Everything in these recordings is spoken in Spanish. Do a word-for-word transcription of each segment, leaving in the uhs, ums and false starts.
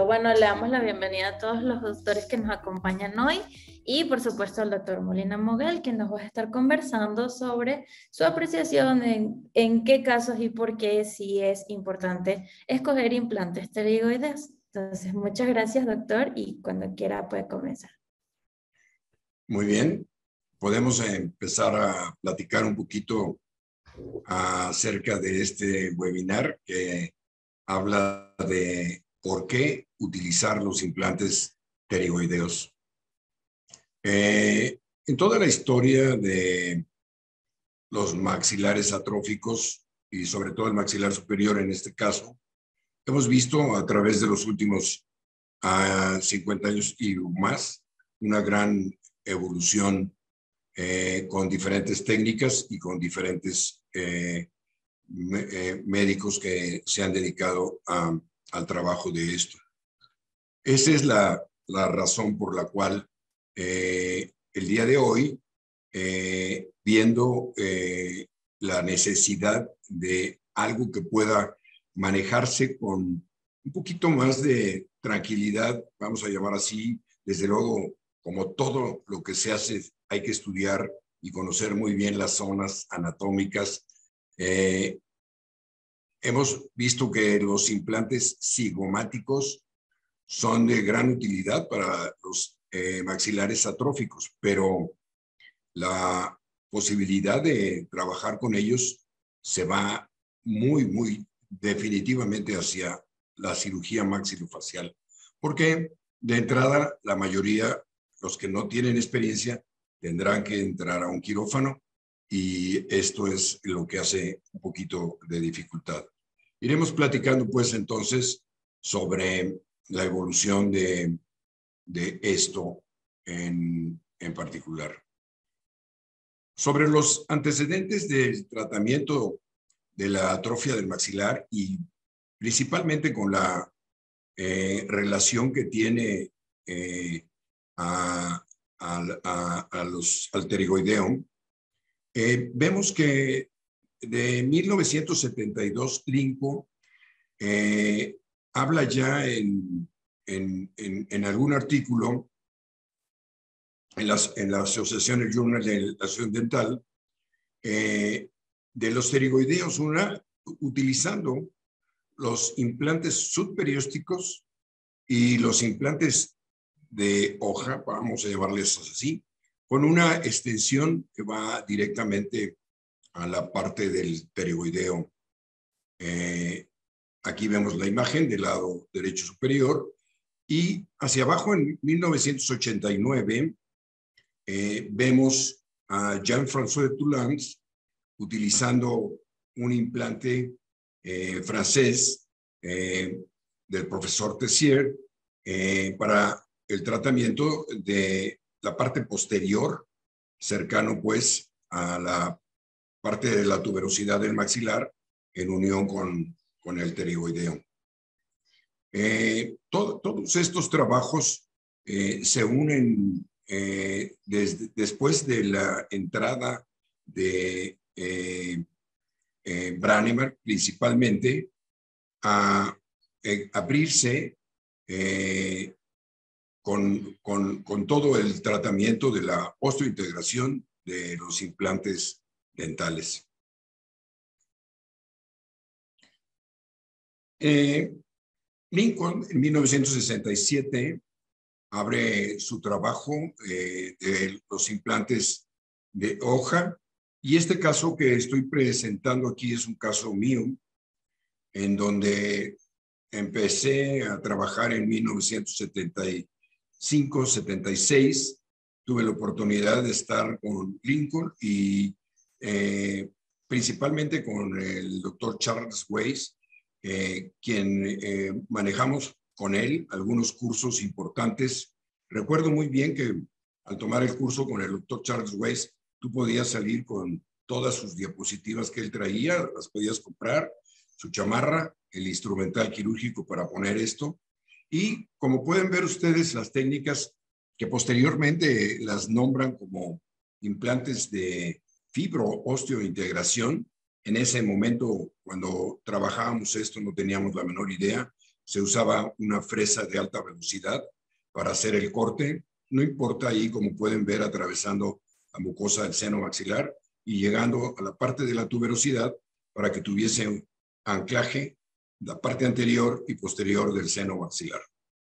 Perfecto. Bueno, le damos la bienvenida a todos los doctores que nos acompañan hoy y por supuesto al doctor Molina Moguel, que nos va a estar conversando sobre su apreciación en, en qué casos y por qué sí es importante escoger implantes pterigoides. Entonces, muchas gracias, doctor, y cuando quiera puede comenzar. Muy bien. Podemos empezar a platicar un poquito acerca de este webinar que habla de por qué utilizar los implantes pterigoideos. Eh, en toda la historia de los maxilares atróficos y sobre todo el maxilar superior en este caso, hemos visto a través de los últimos uh, cincuenta años y más una gran evolución eh, con diferentes técnicas y con diferentes eh, eh, médicos que se han dedicado a, al trabajo de esto. Esa es la, la razón por la cual eh, el día de hoy, eh, viendo eh, la necesidad de algo que pueda manejarse con un poquito más de tranquilidad, vamos a llamar así, desde luego, como todo lo que se hace, hay que estudiar y conocer muy bien las zonas anatómicas. Eh, hemos visto que los implantes cigomáticos son de gran utilidad para los eh, maxilares atróficos, pero la posibilidad de trabajar con ellos se va muy, muy definitivamente hacia la cirugía maxilofacial, porque de entrada la mayoría, los que no tienen experiencia, tendrán que entrar a un quirófano y esto es lo que hace un poquito de dificultad. Iremos platicando pues entonces sobre la evolución de, de esto en, en particular. Sobre los antecedentes del tratamiento de la atrofia del maxilar y principalmente con la eh, relación que tiene eh, a, a, a, a los al pterigoideum, eh, vemos que de mil novecientos setenta y dos Lincoln eh, habla ya en, en, en, en algún artículo en, las, en la Asociación el Journal de la Asociación Dental eh, de los pterigoideos, una utilizando los implantes subperiósticos y los implantes de hoja, vamos a llamarles así, con una extensión que va directamente a la parte del pterigoideo. Eh, aquí vemos la imagen del lado derecho superior y hacia abajo en mil novecientos ochenta y nueve eh, vemos a Jean-François de Toulans utilizando un implante eh, francés eh, del profesor Tessier eh, para el tratamiento de la parte posterior, cercano pues a la parte de la tuberosidad del maxilar en unión con, con el pterigoideo. Eh, todo, todos estos trabajos eh, se unen eh, desde, después de la entrada de eh, eh, Brånemark principalmente a eh, abrirse eh, con, con, con todo el tratamiento de la osteointegración de los implantes dentales. Eh, Lincoln en mil novecientos sesenta y siete abre su trabajo eh, de los implantes de hoja y este caso que estoy presentando aquí es un caso mío en donde empecé a trabajar en mil novecientos setenta y cinco, setenta y seis. Tuve la oportunidad de estar con Lincoln y eh, principalmente con el doctor Charles Weiss, eh, quien eh, manejamos con él algunos cursos importantes. Recuerdo muy bien que al tomar el curso con el doctor Charles Weiss, tú podías salir con todas sus diapositivas que él traía, las podías comprar, su chamarra, el instrumental quirúrgico para poner esto. Y como pueden ver ustedes, las técnicas que posteriormente las nombran como implantes de fibro-osteointegración. En ese momento, cuando trabajábamos esto, no teníamos la menor idea se usaba una fresa de alta velocidad para hacer el corte. No importa ahí, como pueden ver, atravesando la mucosa del seno maxilar y llegando a la parte de la tuberosidad para que tuviese un anclaje la parte anterior y posterior del seno maxilar.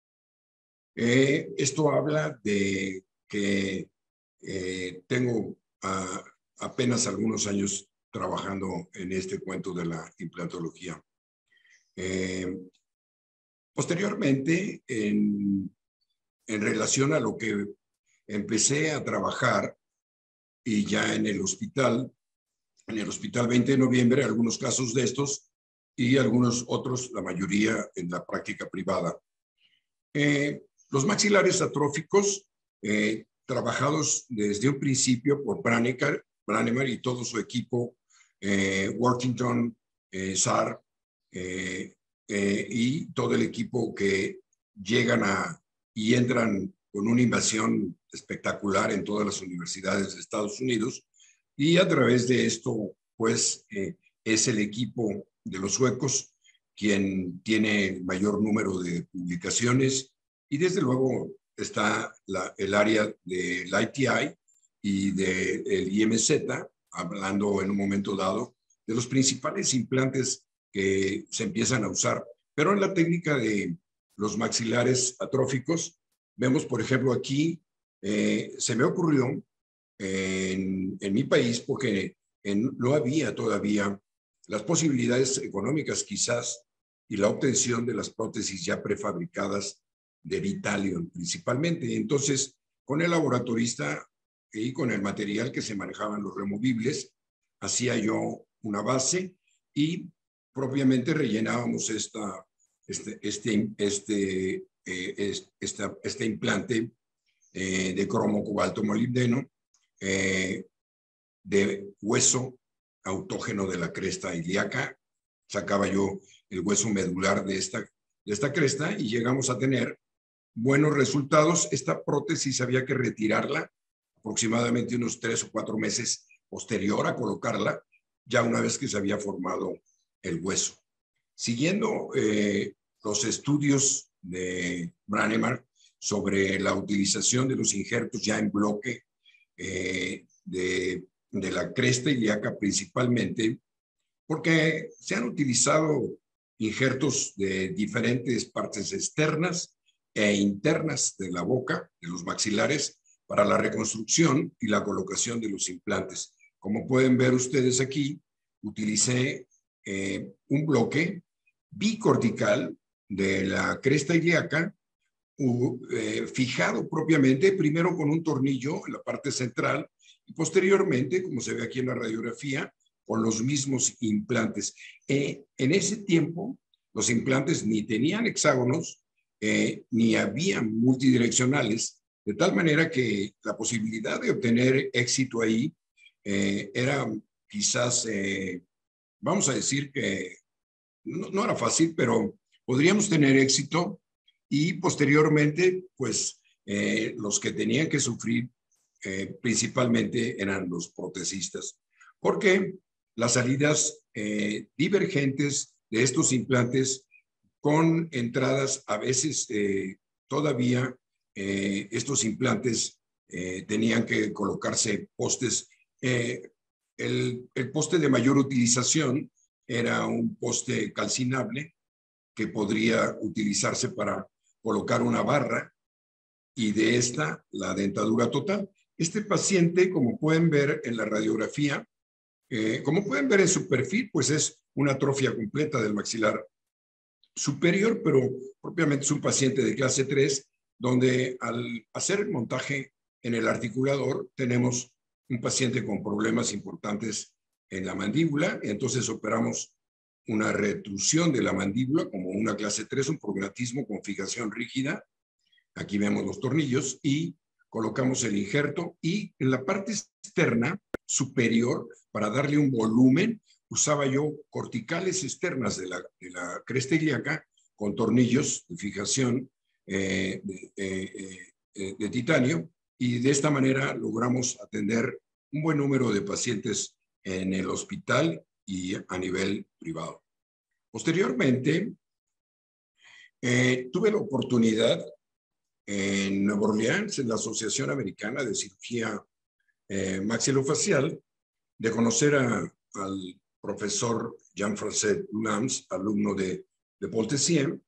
Eh, esto habla de que eh, tengo a, apenas algunos años trabajando en este cuento de la implantología. Eh, posteriormente, en, en relación a lo que empecé a trabajar y ya en el hospital, en el hospital veinte de noviembre, algunos casos de estos y algunos otros, la mayoría en la práctica privada. Eh, los maxilares atróficos, eh, trabajados desde un principio por Brannemar, Brannemar y todo su equipo, eh, Worthington, eh, Sarr, eh, eh, y todo el equipo que llegan a y entran con una invasión espectacular en todas las universidades de Estados Unidos, y a través de esto, pues, eh, es el equipo de los suecos quien tiene el mayor número de publicaciones, y desde luego está la, el área del I T I y del I M Z, hablando en un momento dado de los principales implantes que se empiezan a usar. Pero en la técnica de los maxilares atróficos, vemos, por ejemplo, aquí, eh, se me ocurrió en, en mi país, porque en, no había todavía las posibilidades económicas quizás y la obtención de las prótesis ya prefabricadas de Vitalium principalmente. Entonces, con el laboratorista y con el material que se manejaban los removibles, hacía yo una base y propiamente rellenábamos esta, este, este, este, eh, esta, este implante eh, de cromo cobalto molibdeno eh, de hueso autógeno de la cresta ilíaca. Sacaba yo el hueso medular de esta, de esta cresta y llegamos a tener buenos resultados. Esta prótesis había que retirarla aproximadamente unos tres o cuatro meses posterior a colocarla, ya una vez que se había formado el hueso. Siguiendo eh, los estudios de Brannemar sobre la utilización de los injertos ya en bloque eh, de, de la cresta ilíaca principalmente, porque se han utilizado injertos de diferentes partes externas e internas de la boca, de los maxilares, para la reconstrucción y la colocación de los implantes. Como pueden ver ustedes aquí, utilicé eh, un bloque bicortical de la cresta ilíaca, uh, eh, fijado propiamente, primero con un tornillo en la parte central y posteriormente, como se ve aquí en la radiografía, con los mismos implantes. Eh, en ese tiempo, los implantes ni tenían hexágonos, eh, ni habían multidireccionales, de tal manera que la posibilidad de obtener éxito ahí eh, era quizás, eh, vamos a decir que no, no era fácil, pero podríamos tener éxito, y posteriormente, pues, eh, los que tenían que sufrir eh, principalmente eran los protecistas, porque las salidas eh, divergentes de estos implantes con entradas a veces eh, todavía eh, estos implantes eh, tenían que colocarse postes. Eh, el, el poste de mayor utilización era un poste calcinable que podría utilizarse para colocar una barra y de esta la dentadura total. Este paciente, como pueden ver en la radiografía, eh, como pueden ver en su perfil, pues es una atrofia completa del maxilar superior, pero propiamente es un paciente de clase tres, donde al hacer el montaje en el articulador tenemos un paciente con problemas importantes en la mandíbula, entonces operamos una retrusión de la mandíbula como una clase tres, un prognatismo con fijación rígida. Aquí vemos los tornillos y colocamos el injerto, y en la parte externa superior, para darle un volumen, usaba yo corticales externas de la, de la cresta ilíaca con tornillos de fijación eh, de, eh, eh, de titanio, y de esta manera logramos atender un buen número de pacientes en el hospital y a nivel privado. Posteriormente, Eh, tuve la oportunidad en Nueva Orleans, en la Asociación Americana de Cirugía eh, Maxilofacial, de conocer a, al profesor Jean-François Lams, alumno de, de Paul Tessier,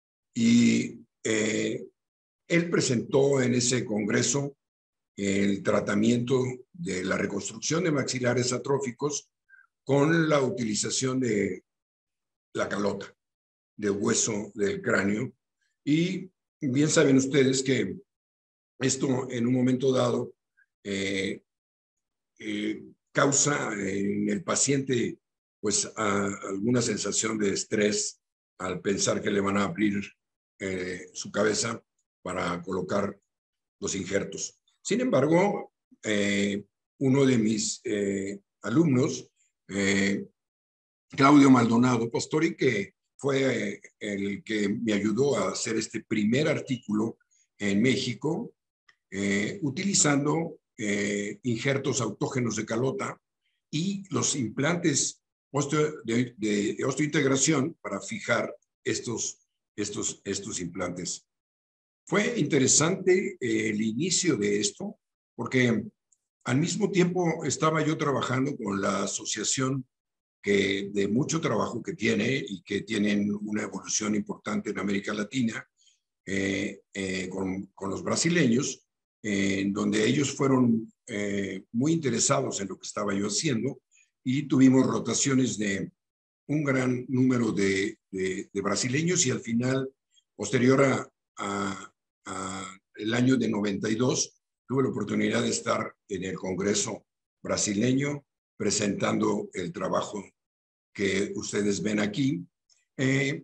y eh, él presentó en ese congreso el tratamiento de la reconstrucción de maxilares atróficos con la utilización de la calota, de hueso del cráneo. Y bien saben ustedes que esto en un momento dado eh, eh, causa en el paciente pues a, alguna sensación de estrés al pensar que le van a abrir eh, su cabeza para colocar los injertos. Sin embargo, eh, uno de mis eh, alumnos, eh, Claudio Maldonado Pastori, que fue eh, el que me ayudó a hacer este primer artículo en México, eh, utilizando eh, injertos autógenos de calota y los implantes osteo, de, de osteointegración para fijar estos, estos, estos implantes. Fue interesante eh, el inicio de esto, porque al mismo tiempo estaba yo trabajando con la asociación que, de mucho trabajo que tiene y que tienen una evolución importante en América Latina, eh, eh, con, con los brasileños, eh, en donde ellos fueron eh, muy interesados en lo que estaba yo haciendo y tuvimos rotaciones de un gran número de, de, de brasileños y al final, posterior a, a, a el año de noventa y dos, tuve la oportunidad de estar en el Congreso brasileño presentando el trabajo que ustedes ven aquí. Eh,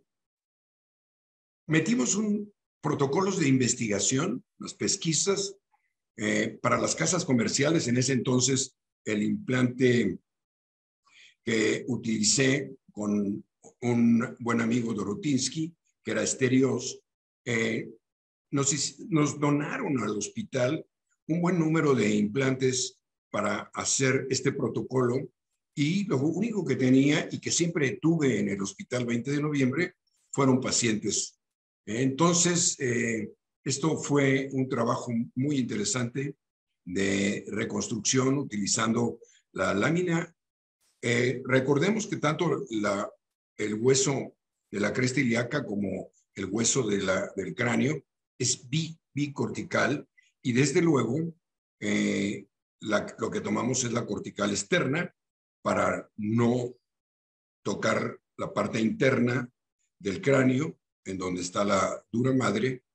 metimos un protocolos de investigación, las pesquisas eh, para las casas comerciales. En ese entonces, el implante que utilicé con un buen amigo Dorotinsky, que era Esterios, eh, nos, nos donaron al hospital un buen número de implantes para hacer este protocolo, y lo único que tenía y que siempre tuve en el Hospital veinte de noviembre fueron pacientes. Entonces, eh, esto fue un trabajo muy interesante de reconstrucción utilizando la lámina. Eh, recordemos que tanto la, el hueso de la cresta ilíaca como el hueso de la, del cráneo es bi, bicortical, y desde luego eh, la, lo que tomamos es la cortical externa para no tocar la parte interna del cráneo, en donde está la dura madre,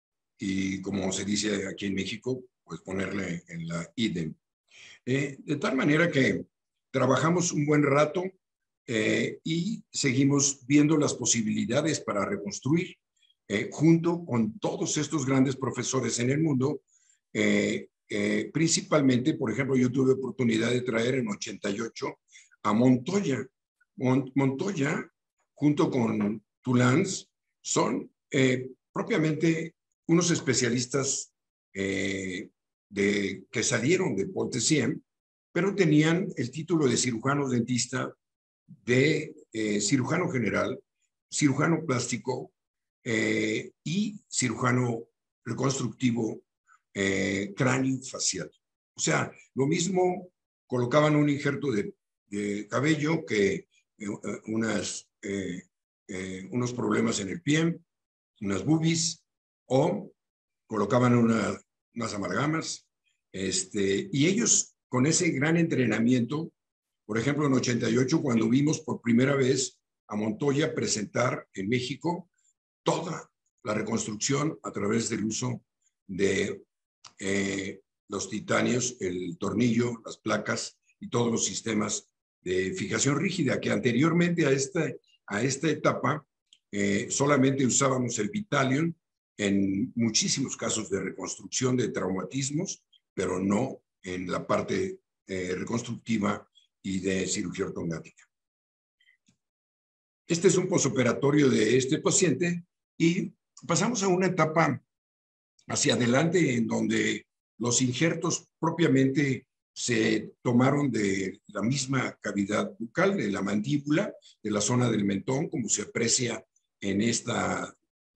y como se dice aquí en México, pues ponerle en la idem. Eh, de tal manera que trabajamos un buen rato eh, y seguimos viendo las posibilidades para reconstruir eh, junto con todos estos grandes profesores en el mundo. Eh, eh, principalmente, por ejemplo, yo tuve oportunidad de traer en ochenta y ocho a Montoya. Mont Montoya, junto con Toulans, son eh, propiamente unos especialistas eh, de, que salieron de Paul Tessier, pero tenían el título de cirujano dentista, de eh, cirujano general, cirujano plástico eh, y cirujano reconstructivo eh, cráneo facial. O sea, lo mismo, colocaban un injerto de, de cabello que eh, unas, eh, eh, unos problemas en el pie, unas boobies, o colocaban una, unas amalgamas, este, y ellos con ese gran entrenamiento, por ejemplo, en ochenta y ocho, cuando vimos por primera vez a Montoya presentar en México toda la reconstrucción a través del uso de eh, los titanios, el tornillo, las placas y todos los sistemas de fijación rígida, que anteriormente a esta, a esta etapa eh, solamente usábamos el Vitalium en muchísimos casos de reconstrucción de traumatismos, pero no en la parte eh, reconstructiva y de cirugía ortognática. Este es un posoperatorio de este paciente y pasamos a una etapa hacia adelante en donde los injertos propiamente se tomaron de la misma cavidad bucal, de la mandíbula, de la zona del mentón, como se aprecia en esta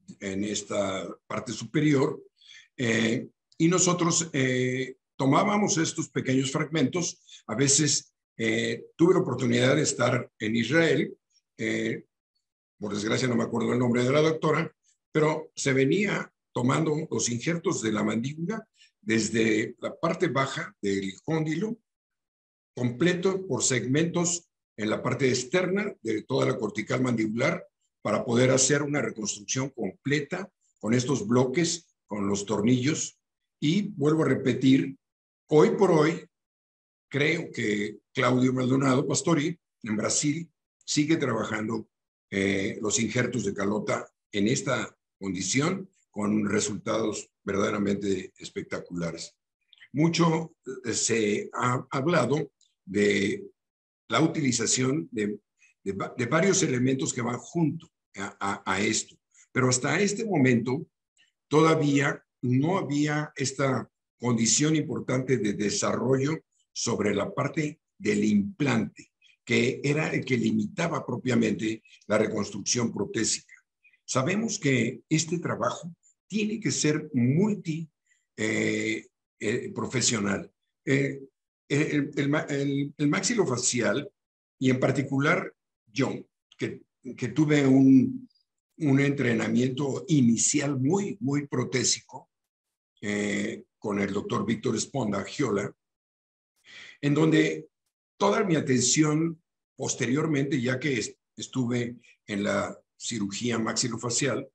en esta parte superior, eh, y nosotros eh, tomábamos estos pequeños fragmentos. A veces eh, tuve la oportunidad de estar en Israel, eh, por desgracia no me acuerdo el nombre de la doctora, pero se venía tomando los injertos de la mandíbula desde la parte baja del cóndilo, completo por segmentos en la parte externa de toda la cortical mandibular, para poder hacer una reconstrucción completa con estos bloques, con los tornillos. Y vuelvo a repetir, hoy por hoy, creo que Claudio Maldonado Pastori, en Brasil, sigue trabajando eh, los injertos de calota en esta condición, con resultados verdaderamente espectaculares. Mucho eh, se ha hablado de la utilización de, de, de varios elementos que van junto a, a, a esto, pero hasta este momento todavía no había esta condición importante de desarrollo sobre la parte del implante, que era el que limitaba propiamente la reconstrucción protésica. Sabemos que este trabajo tiene que ser multi eh, eh, profesional. Eh, el, el, el, el maxilofacial, y en particular yo, que, que tuve un, un entrenamiento inicial muy, muy protésico eh, con el doctor Víctor Esponda Giola, en donde toda mi atención posteriormente, ya que est estuve en la cirugía maxilofacial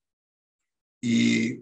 y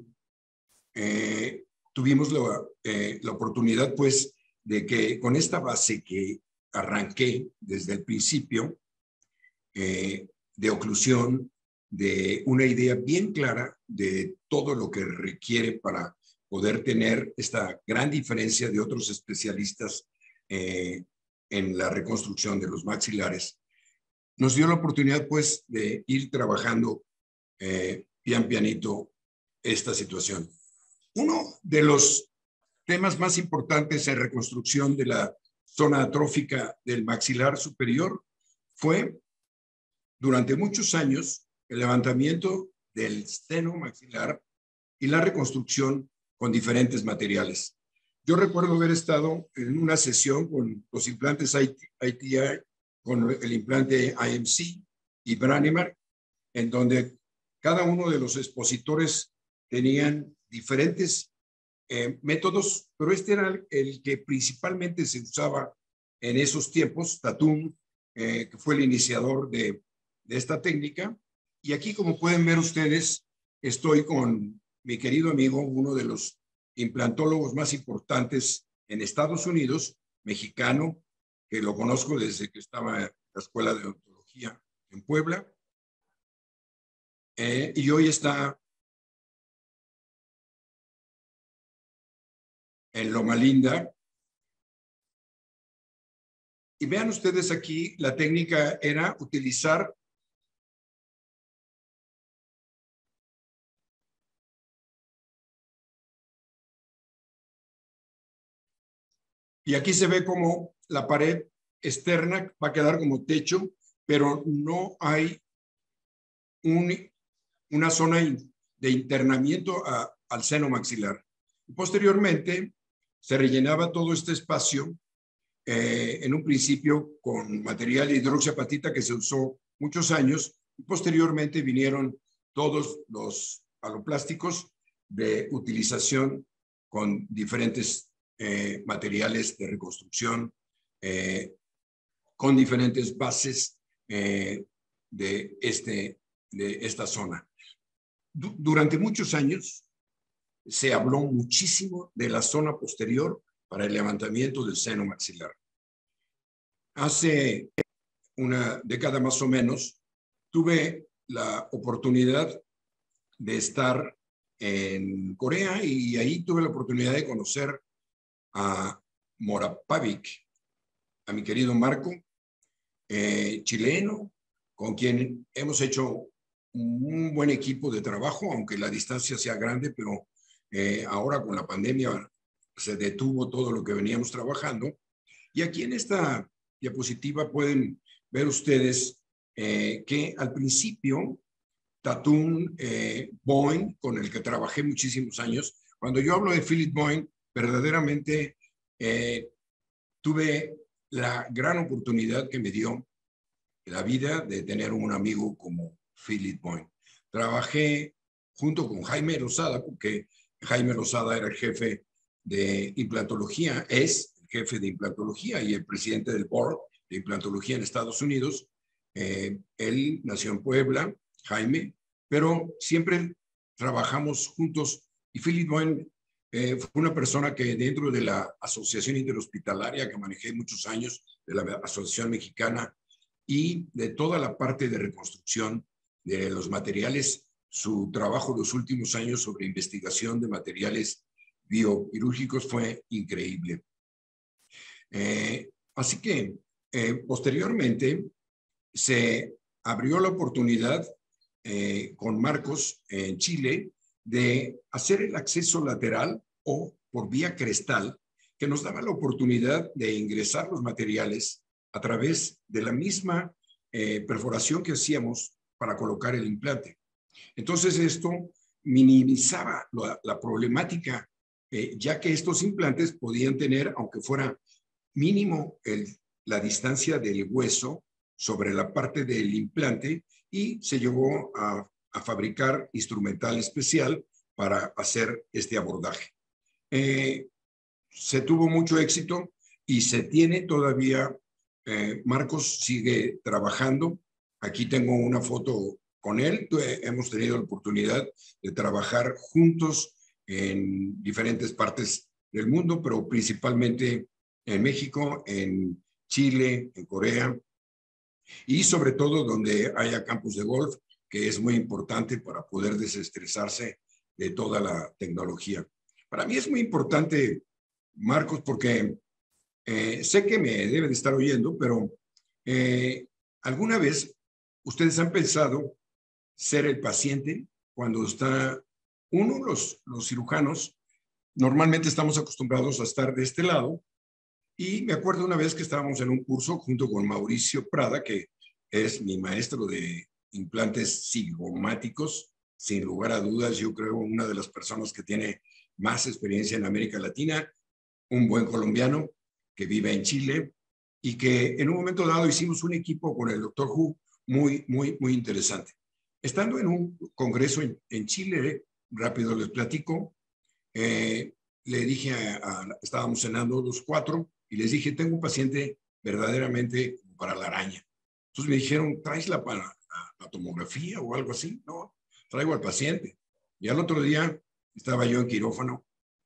eh, tuvimos la, eh, la oportunidad, pues, de que con esta base que arranqué desde el principio, eh, de oclusión, de una idea bien clara de todo lo que requiere para poder tener esta gran diferencia de otros especialistas eh, en la reconstrucción de los maxilares, nos dio la oportunidad, pues, de ir trabajando eh, pian pianito esta situación. Uno de los temas más importantes en reconstrucción de la zona atrófica del maxilar superior fue, durante muchos años, el levantamiento del seno maxilar y la reconstrucción con diferentes materiales. Yo recuerdo haber estado en una sesión con los implantes I T I, con el implante I M C y Branemark, en donde cada uno de los expositores tenían diferentes eh, métodos, pero este era el que principalmente se usaba en esos tiempos, Tatum, eh, que fue el iniciador de, de esta técnica. Y aquí, como pueden ver ustedes, estoy con mi querido amigo, uno de los implantólogos más importantes en Estados Unidos, mexicano, que lo conozco desde que estaba en la Escuela de Odontología en Puebla, eh, y hoy está en Loma Linda. Y vean ustedes aquí, la técnica era utilizar y aquí se ve como la pared externa va a quedar como techo, pero no hay un, una zona de internamiento a, al seno maxilar. Posteriormente, se rellenaba todo este espacio eh, en un principio con material de hidroxiapatita que se usó muchos años, y posteriormente vinieron todos los aloplásticos de utilización con diferentes eh, materiales de reconstrucción, eh, con diferentes bases eh, de, este, de esta zona. Du durante muchos años se habló muchísimo de la zona posterior para el levantamiento del seno maxilar. Hace una década más o menos, tuve la oportunidad de estar en Corea y ahí tuve la oportunidad de conocer a Morapavik, a mi querido Marco, eh, chileno, con quien hemos hecho un buen equipo de trabajo, aunque la distancia sea grande, pero eh, ahora con la pandemia se detuvo todo lo que veníamos trabajando. Y aquí en esta diapositiva pueden ver ustedes eh, que al principio Tatum eh, Boyne, con el que trabajé muchísimos años. Cuando yo hablo de Philip Boyne, verdaderamente eh, tuve la gran oportunidad que me dio la vida de tener un amigo como Philip Boyne. Trabajé junto con Jaime Lozada, porque Jaime Lozada era el jefe de implantología, es el jefe de implantología y el presidente del board de implantología en Estados Unidos. Eh, él nació en Puebla, Jaime, pero siempre trabajamos juntos y Philip Boyne eh, fue una persona que dentro de la Asociación Interhospitalaria que manejé muchos años, de la Asociación Mexicana y de toda la parte de reconstrucción de los materiales, su trabajo de los últimos años sobre investigación de materiales bioquirúrgicos fue increíble. Eh, así que eh, posteriormente se abrió la oportunidad eh, con Marcos en Chile de hacer el acceso lateral o por vía crestal, que nos daba la oportunidad de ingresar los materiales a través de la misma eh, perforación que hacíamos para colocar el implante. Entonces esto minimizaba la, la problemática, eh, ya que estos implantes podían tener, aunque fuera mínimo el, la distancia del hueso sobre la parte del implante, y se llegó a, a fabricar instrumental especial para hacer este abordaje. Eh, se tuvo mucho éxito y se tiene todavía, eh, Marcos sigue trabajando. Aquí tengo una foto con él. Hemos tenido la oportunidad de trabajar juntos en diferentes partes del mundo, pero principalmente en México, en Chile, en Corea, y sobre todo donde haya campos de golf, que es muy importante para poder desestresarse de toda la tecnología. Para mí es muy importante, Marcos, porque eh, sé que me deben de estar oyendo, pero eh, ¿alguna vez ustedes han pensado ser el paciente cuando está uno, los, los cirujanos? Normalmente estamos acostumbrados a estar de este lado, y me acuerdo una vez que estábamos en un curso junto con Mauricio Prada, que es mi maestro de implantes cigomáticos, sin lugar a dudas, yo creo una de las personas que tiene más experiencia en América Latina, un buen colombiano que vive en Chile, y que en un momento dado hicimos un equipo con el doctor Hu muy, muy, muy interesante. Estando en un congreso en, en Chile, rápido les platico, eh, le dije, a, a, estábamos cenando los cuatro, y les dije, tengo un paciente verdaderamente para la araña. Entonces me dijeron, ¿traes para la, la tomografía o algo así? No, traigo al paciente. Y al otro día estaba yo en quirófano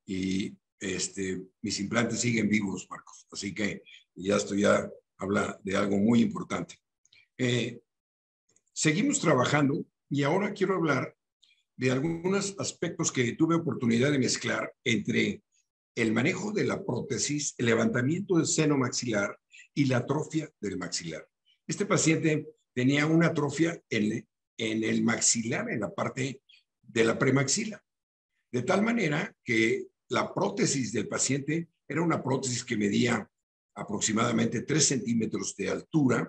y este, mis implantes siguen vivos, Marcos. Así que ya esto ya habla de algo muy importante. Eh, seguimos trabajando y ahora quiero hablar de algunos aspectos que tuve oportunidad de mezclar entre el manejo de la prótesis, el levantamiento del seno maxilar y la atrofia del maxilar. Este paciente tenía una atrofia en, en el maxilar, en la parte de la premaxila, de tal manera que la prótesis del paciente era una prótesis que medía aproximadamente tres centímetros de altura,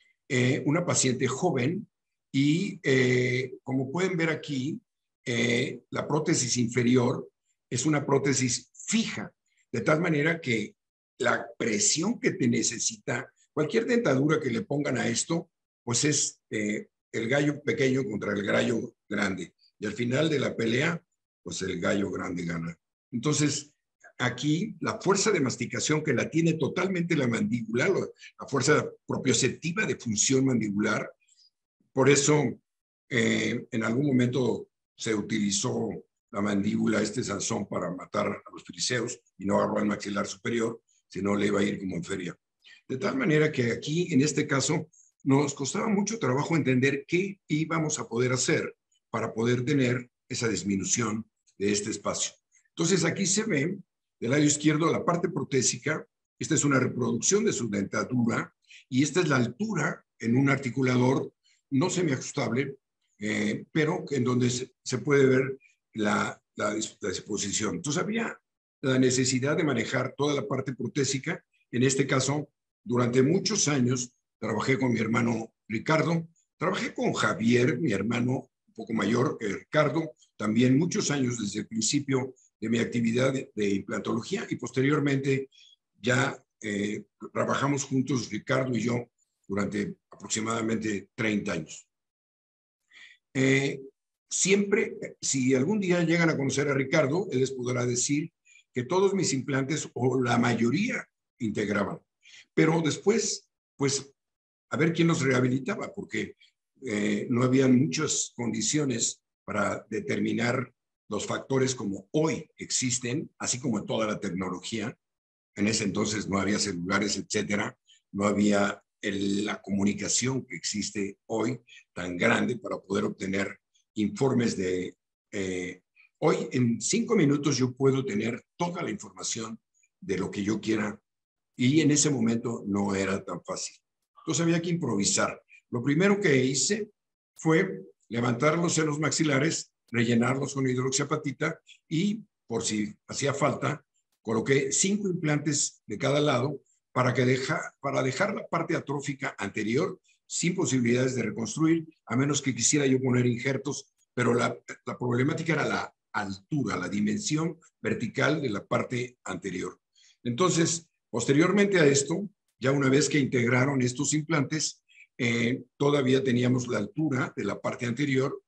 eh, una paciente joven, y eh, como pueden ver aquí, eh, la prótesis inferior es una prótesis fija, de tal manera que la presión que te necesita, cualquier dentadura que le pongan a esto, pues es eh, el gallo pequeño contra el gallo grande. Y al final de la pelea, pues el gallo grande gana. Entonces, aquí la fuerza de masticación que la tiene totalmente la mandíbula, la fuerza propioceptiva de función mandibular, por eso eh, en algún momento se utilizó la mandíbula, este Sansón, para matar a los filiseos, y no agarró el maxilar superior, sino le iba a ir como en feria. De tal manera que aquí, en este caso, nos costaba mucho trabajo entender qué íbamos a poder hacer para poder tener esa disminución de este espacio. Entonces, aquí se ve del lado izquierdo la parte protésica. Esta es una reproducción de su dentadura, y esta es la altura en un articulador no semiajustable, eh, pero en donde se, se puede ver la, la, la disposición. Entonces había la necesidad de manejar toda la parte protésica. En este caso, durante muchos años trabajé con mi hermano Ricardo, trabajé con Javier, mi hermano, poco mayor que Ricardo, también muchos años desde el principio de mi actividad de, de implantología y posteriormente ya eh, trabajamos juntos Ricardo y yo durante aproximadamente treinta años. Eh, siempre, si algún día llegan a conocer a Ricardo, él les podrá decir que todos mis implantes o la mayoría integraban, pero después, pues, a ver quién los rehabilitaba, porque eh, no había muchas condiciones para determinar los factores como hoy existen, así como en toda la tecnología. En ese entonces no había celulares, etcétera, no había el, la comunicación que existe hoy tan grande para poder obtener informes de... Eh, hoy en cinco minutos yo puedo tener toda la información de lo que yo quiera y en ese momento no era tan fácil. Entonces había que improvisar. Lo primero que hice fue levantar los senos maxilares, rellenarlos con hidroxiapatita y, por si hacía falta, coloqué cinco implantes de cada lado para, que deja, para dejar la parte atrófica anterior sin posibilidades de reconstruir, a menos que quisiera yo poner injertos, pero la, la problemática era la altura, la dimensión vertical de la parte anterior. Entonces, posteriormente a esto, ya una vez que integraron estos implantes, eh, todavía teníamos la altura de la parte anterior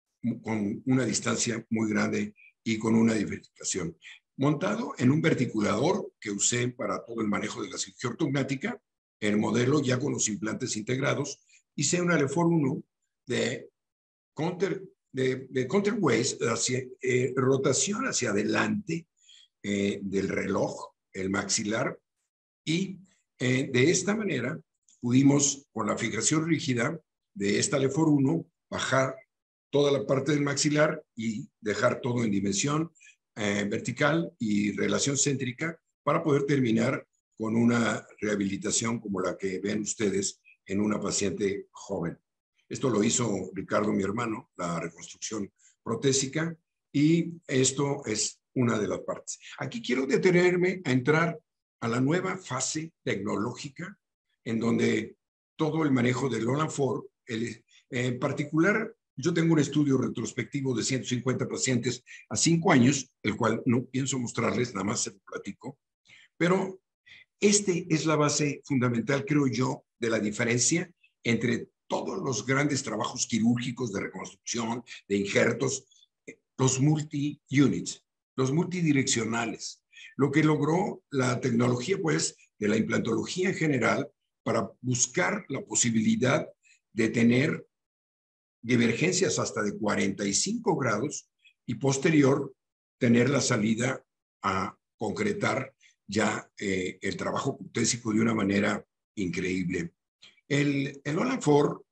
con una distancia muy grande y con una diversificación. Montado en un verticulador que usé para todo el manejo de la cirugía ortognática, el modelo ya con los implantes integrados, hice una Lefor uno de counter, de, de counterweight, hacia, eh, rotación hacia adelante eh, del reloj, el maxilar, y eh, de esta manera pudimos, con la fijación rígida de esta Lefor uno, bajar toda la parte del maxilar y dejar todo en dimensión eh, vertical y relación céntrica para poder terminar con una rehabilitación como la que ven ustedes en una paciente joven. Esto lo hizo Ricardo, mi hermano, la reconstrucción protésica, y esto es una de las partes. Aquí quiero detenerme a entrar a la nueva fase tecnológica en donde todo el manejo del Olanfor, el, en particular, yo tengo un estudio retrospectivo de ciento cincuenta pacientes a cinco años, el cual no pienso mostrarles, nada más se lo platico, pero este es la base fundamental, creo yo, de la diferencia entre todos los grandes trabajos quirúrgicos de reconstrucción, de injertos, los multi-units, los multidireccionales. Lo que logró la tecnología, pues, de la implantología en general, para buscar la posibilidad de tener divergencias hasta de cuarenta y cinco grados y posterior tener la salida a concretar ya eh, el trabajo protésico de una manera increíble. El, el Olanfor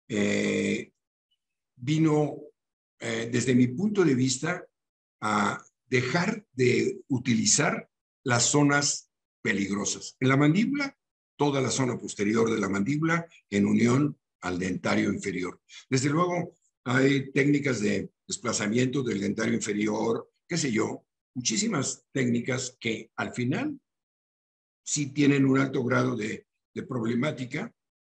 eh, vino, eh, desde mi punto de vista, a dejar de utilizar las zonas peligrosas. En la mandíbula, toda la zona posterior de la mandíbula en unión al dentario inferior. Desde luego, hay técnicas de desplazamiento del dentario inferior, qué sé yo, muchísimas técnicas que al final sí tienen un alto grado de, de problemática.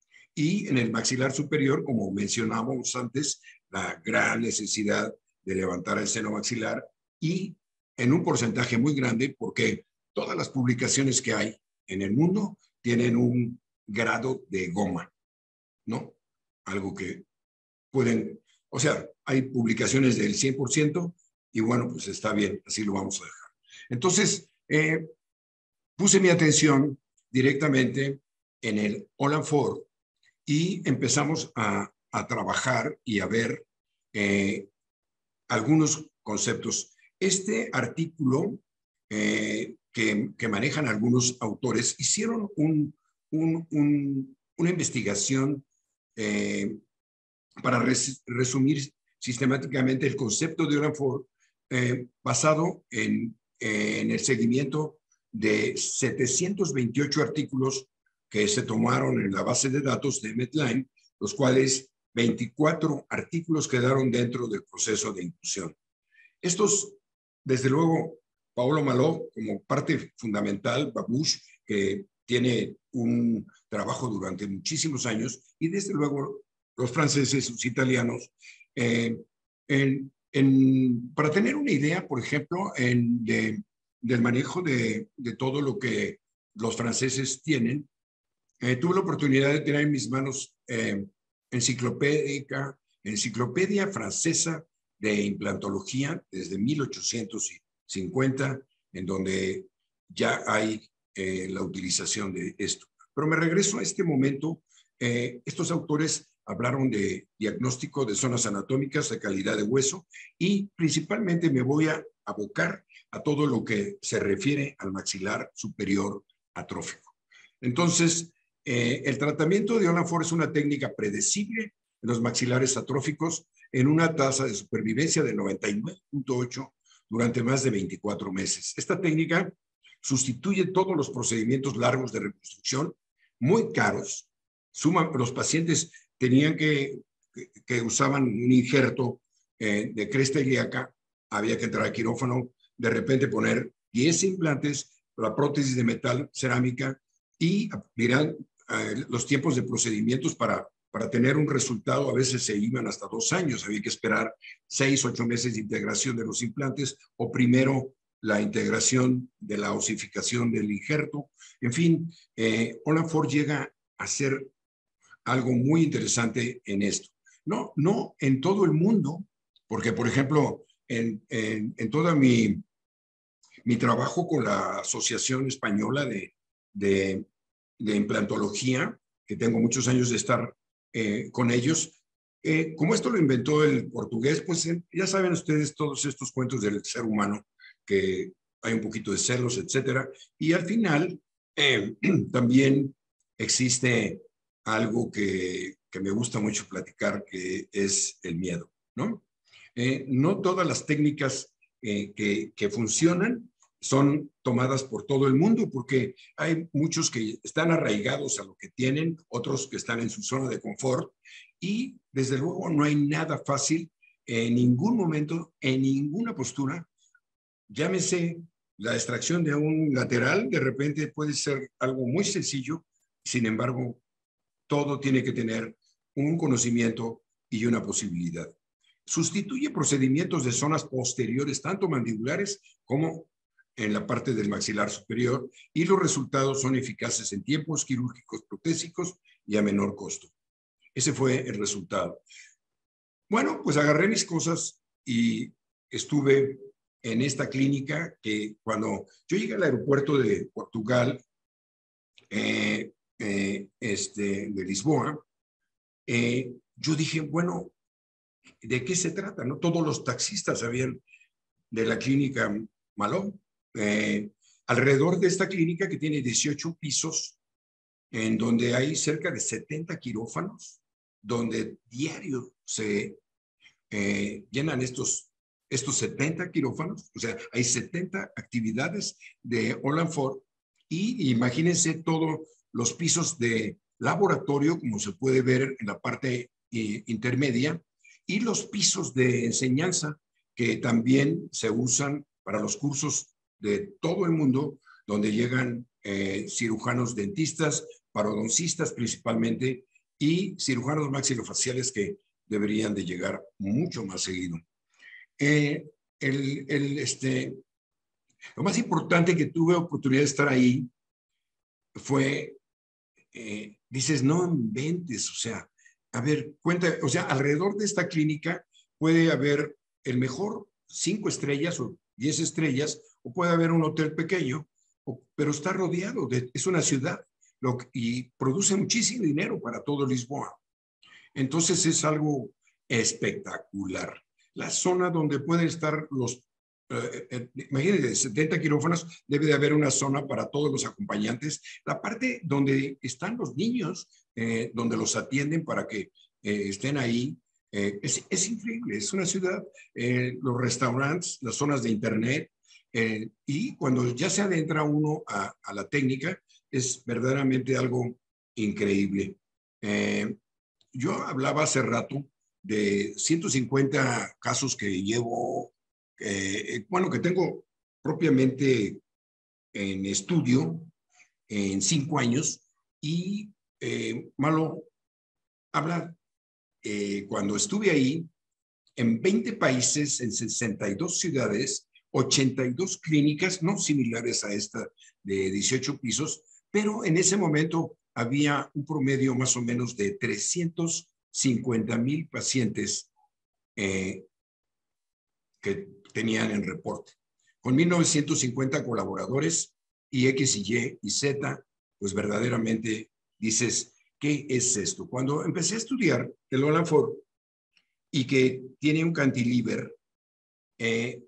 Y en el maxilar superior, como mencionábamos antes, la gran necesidad de levantar el seno maxilar y en un porcentaje muy grande, porque todas las publicaciones que hay en el mundo tienen un grado de goma, ¿no? Algo que pueden, o sea, hay publicaciones del cien por ciento y bueno, pues está bien, así lo vamos a dejar. Entonces, eh, puse mi atención directamente en el Olanfor y empezamos a, a trabajar y a ver eh, algunos conceptos. Este artículo eh, que, que manejan algunos autores hicieron un, un, un, una investigación eh, para res, resumir sistemáticamente el concepto de Olanfor eh, basado en, eh, en el seguimiento de setecientos veintiocho artículos que se tomaron en la base de datos de Medline, los cuales veinticuatro artículos quedaron dentro del proceso de inclusión. Estos, desde luego, Paolo Malò como parte fundamental, Babouche, que tiene un trabajo durante muchísimos años, y desde luego los franceses, los italianos, eh, en, en, para tener una idea, por ejemplo, en, de, del manejo de, de todo lo que los franceses tienen, eh, tuve la oportunidad de tener en mis manos eh, enciclopédica, enciclopedia francesa de implantología desde mil ochocientos cincuenta, en donde ya hay eh, la utilización de esto. Pero me regreso a este momento. Eh, estos autores hablaron de diagnóstico de zonas anatómicas, de calidad de hueso, y principalmente me voy a abocar a todo lo que se refiere al maxilar superior atrófico. Entonces, eh, el tratamiento de Olanfort es una técnica predecible en los maxilares atróficos en una tasa de supervivencia de noventa y nueve punto ocho durante más de veinticuatro meses. Esta técnica sustituye todos los procedimientos largos de reconstrucción, muy caros. Suman, los pacientes tenían que, que, que usaban un injerto eh, de cresta ilíaca, había que entrar al quirófano, de repente poner diez implantes, la prótesis de metal cerámica, y dirán, eh, los tiempos de procedimientos para, para tener un resultado a veces se iban hasta dos años, había que esperar seis, ocho meses de integración de los implantes, o primero la integración de la osificación del injerto. En fin, eh, Olanfort llega a ser algo muy interesante en esto. No, no en todo el mundo, porque por ejemplo, en, en, en toda mi, mi trabajo con la Asociación Española de, de, de Implantología, que tengo muchos años de estar eh, con ellos, eh, como esto lo inventó el portugués, pues eh, ya saben ustedes todos estos cuentos del ser humano, que hay un poquito de celos, etcétera, y al final eh, también existe algo que, que me gusta mucho platicar, que es el miedo, ¿no? Eh, no todas las técnicas eh, que, que funcionan son tomadas por todo el mundo, porque hay muchos que están arraigados a lo que tienen, otros que están en su zona de confort, y desde luego no hay nada fácil en ningún momento, en ninguna postura. Llámese la extracción de un lateral, de repente puede ser algo muy sencillo, sin embargo, todo tiene que tener un conocimiento y una posibilidad. Sustituye procedimientos de zonas posteriores, tanto mandibulares como en la parte del maxilar superior, y los resultados son eficaces en tiempos quirúrgicos protésicos y a menor costo. Ese fue el resultado. Bueno, pues agarré mis cosas y estuve en esta clínica que cuando yo llegué al aeropuerto de Portugal, eh, eh, este, de Lisboa, eh, yo dije, bueno, ¿de qué se trata? ¿No? Todos los taxistas sabían de la clínica Maló. Eh, alrededor de esta clínica, que tiene dieciocho pisos, en donde hay cerca de setenta quirófanos, donde diario se eh, llenan estos, estos setenta quirófanos, o sea, hay setenta actividades de Olanfort, y imagínense todos los pisos de laboratorio, como se puede ver en la parte eh, intermedia, y los pisos de enseñanza, que también se usan para los cursos de todo el mundo, donde llegan eh, cirujanos dentistas, parodoncistas principalmente, y cirujanos maxilofaciales que deberían de llegar mucho más seguido. Eh, el, el, este, lo más importante que tuve oportunidad de estar ahí fue, eh, dices, no inventes, o sea, a ver, cuenta, o sea, alrededor de esta clínica puede haber el mejor cinco estrellas o diez estrellas, o puede haber un hotel pequeño, o, pero está rodeado, de, es una ciudad lo, y produce muchísimo dinero para todo Lisboa. Entonces es algo espectacular. La zona donde pueden estar los, eh, eh, imagínense, setenta quirófanos, debe de haber una zona para todos los acompañantes. La parte donde están los niños, eh, donde los atienden para que eh, estén ahí, eh, es, es increíble, es una ciudad. Eh, los restaurantes, las zonas de internet, eh, y cuando ya se adentra uno a, a la técnica, es verdaderamente algo increíble. Eh, Yo hablaba hace rato de ciento cincuenta casos que llevo, eh, bueno, que tengo propiamente en estudio en cinco años, y eh, Malo habla, eh, cuando estuve ahí, en veinte países, en sesenta y dos ciudades, ochenta y dos clínicas, no similares a esta de dieciocho pisos, pero en ese momento había un promedio más o menos de trescientos cincuenta mil pacientes eh, que tenían en reporte. Con mil novecientos cincuenta colaboradores y X y Y y Z, pues verdaderamente dices, ¿qué es esto? Cuando empecé a estudiar el Olanfor y que tiene un cantilever, eh,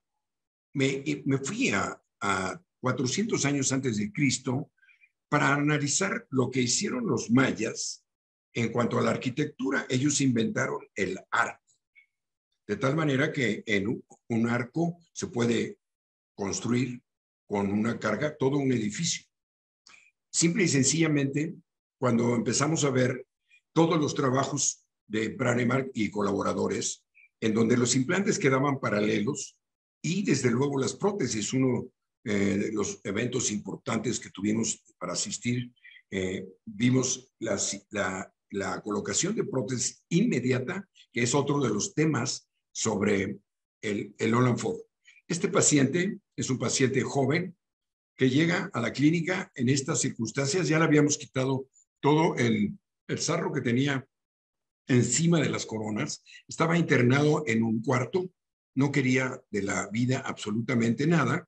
me, me fui a, a cuatrocientos años antes de Cristo para analizar lo que hicieron los mayas en cuanto a la arquitectura. Ellos inventaron el arco, de tal manera que en un, un arco se puede construir con una carga todo un edificio. Simple y sencillamente, cuando empezamos a ver todos los trabajos de Brånemark y colaboradores, en donde los implantes quedaban paralelos y desde luego las prótesis, uno eh, de los eventos importantes que tuvimos para asistir, eh, vimos la, la, la colocación de prótesis inmediata, que es otro de los temas sobre el, el Olanfor. Este paciente es un paciente joven que llega a la clínica en estas circunstancias. Ya le habíamos quitado todo el, el sarro que tenía encima de las coronas. Estaba internado en un cuarto, no quería de la vida absolutamente nada.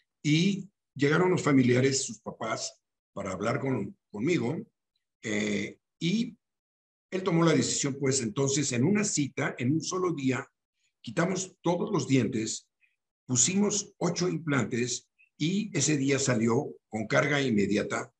Y llegaron los familiares, sus papás, para hablar con, conmigo. Eh, y él tomó la decisión, pues entonces, en una cita, en un solo día, quitamos todos los dientes, pusimos ocho implantes y ese día salió con carga inmediata,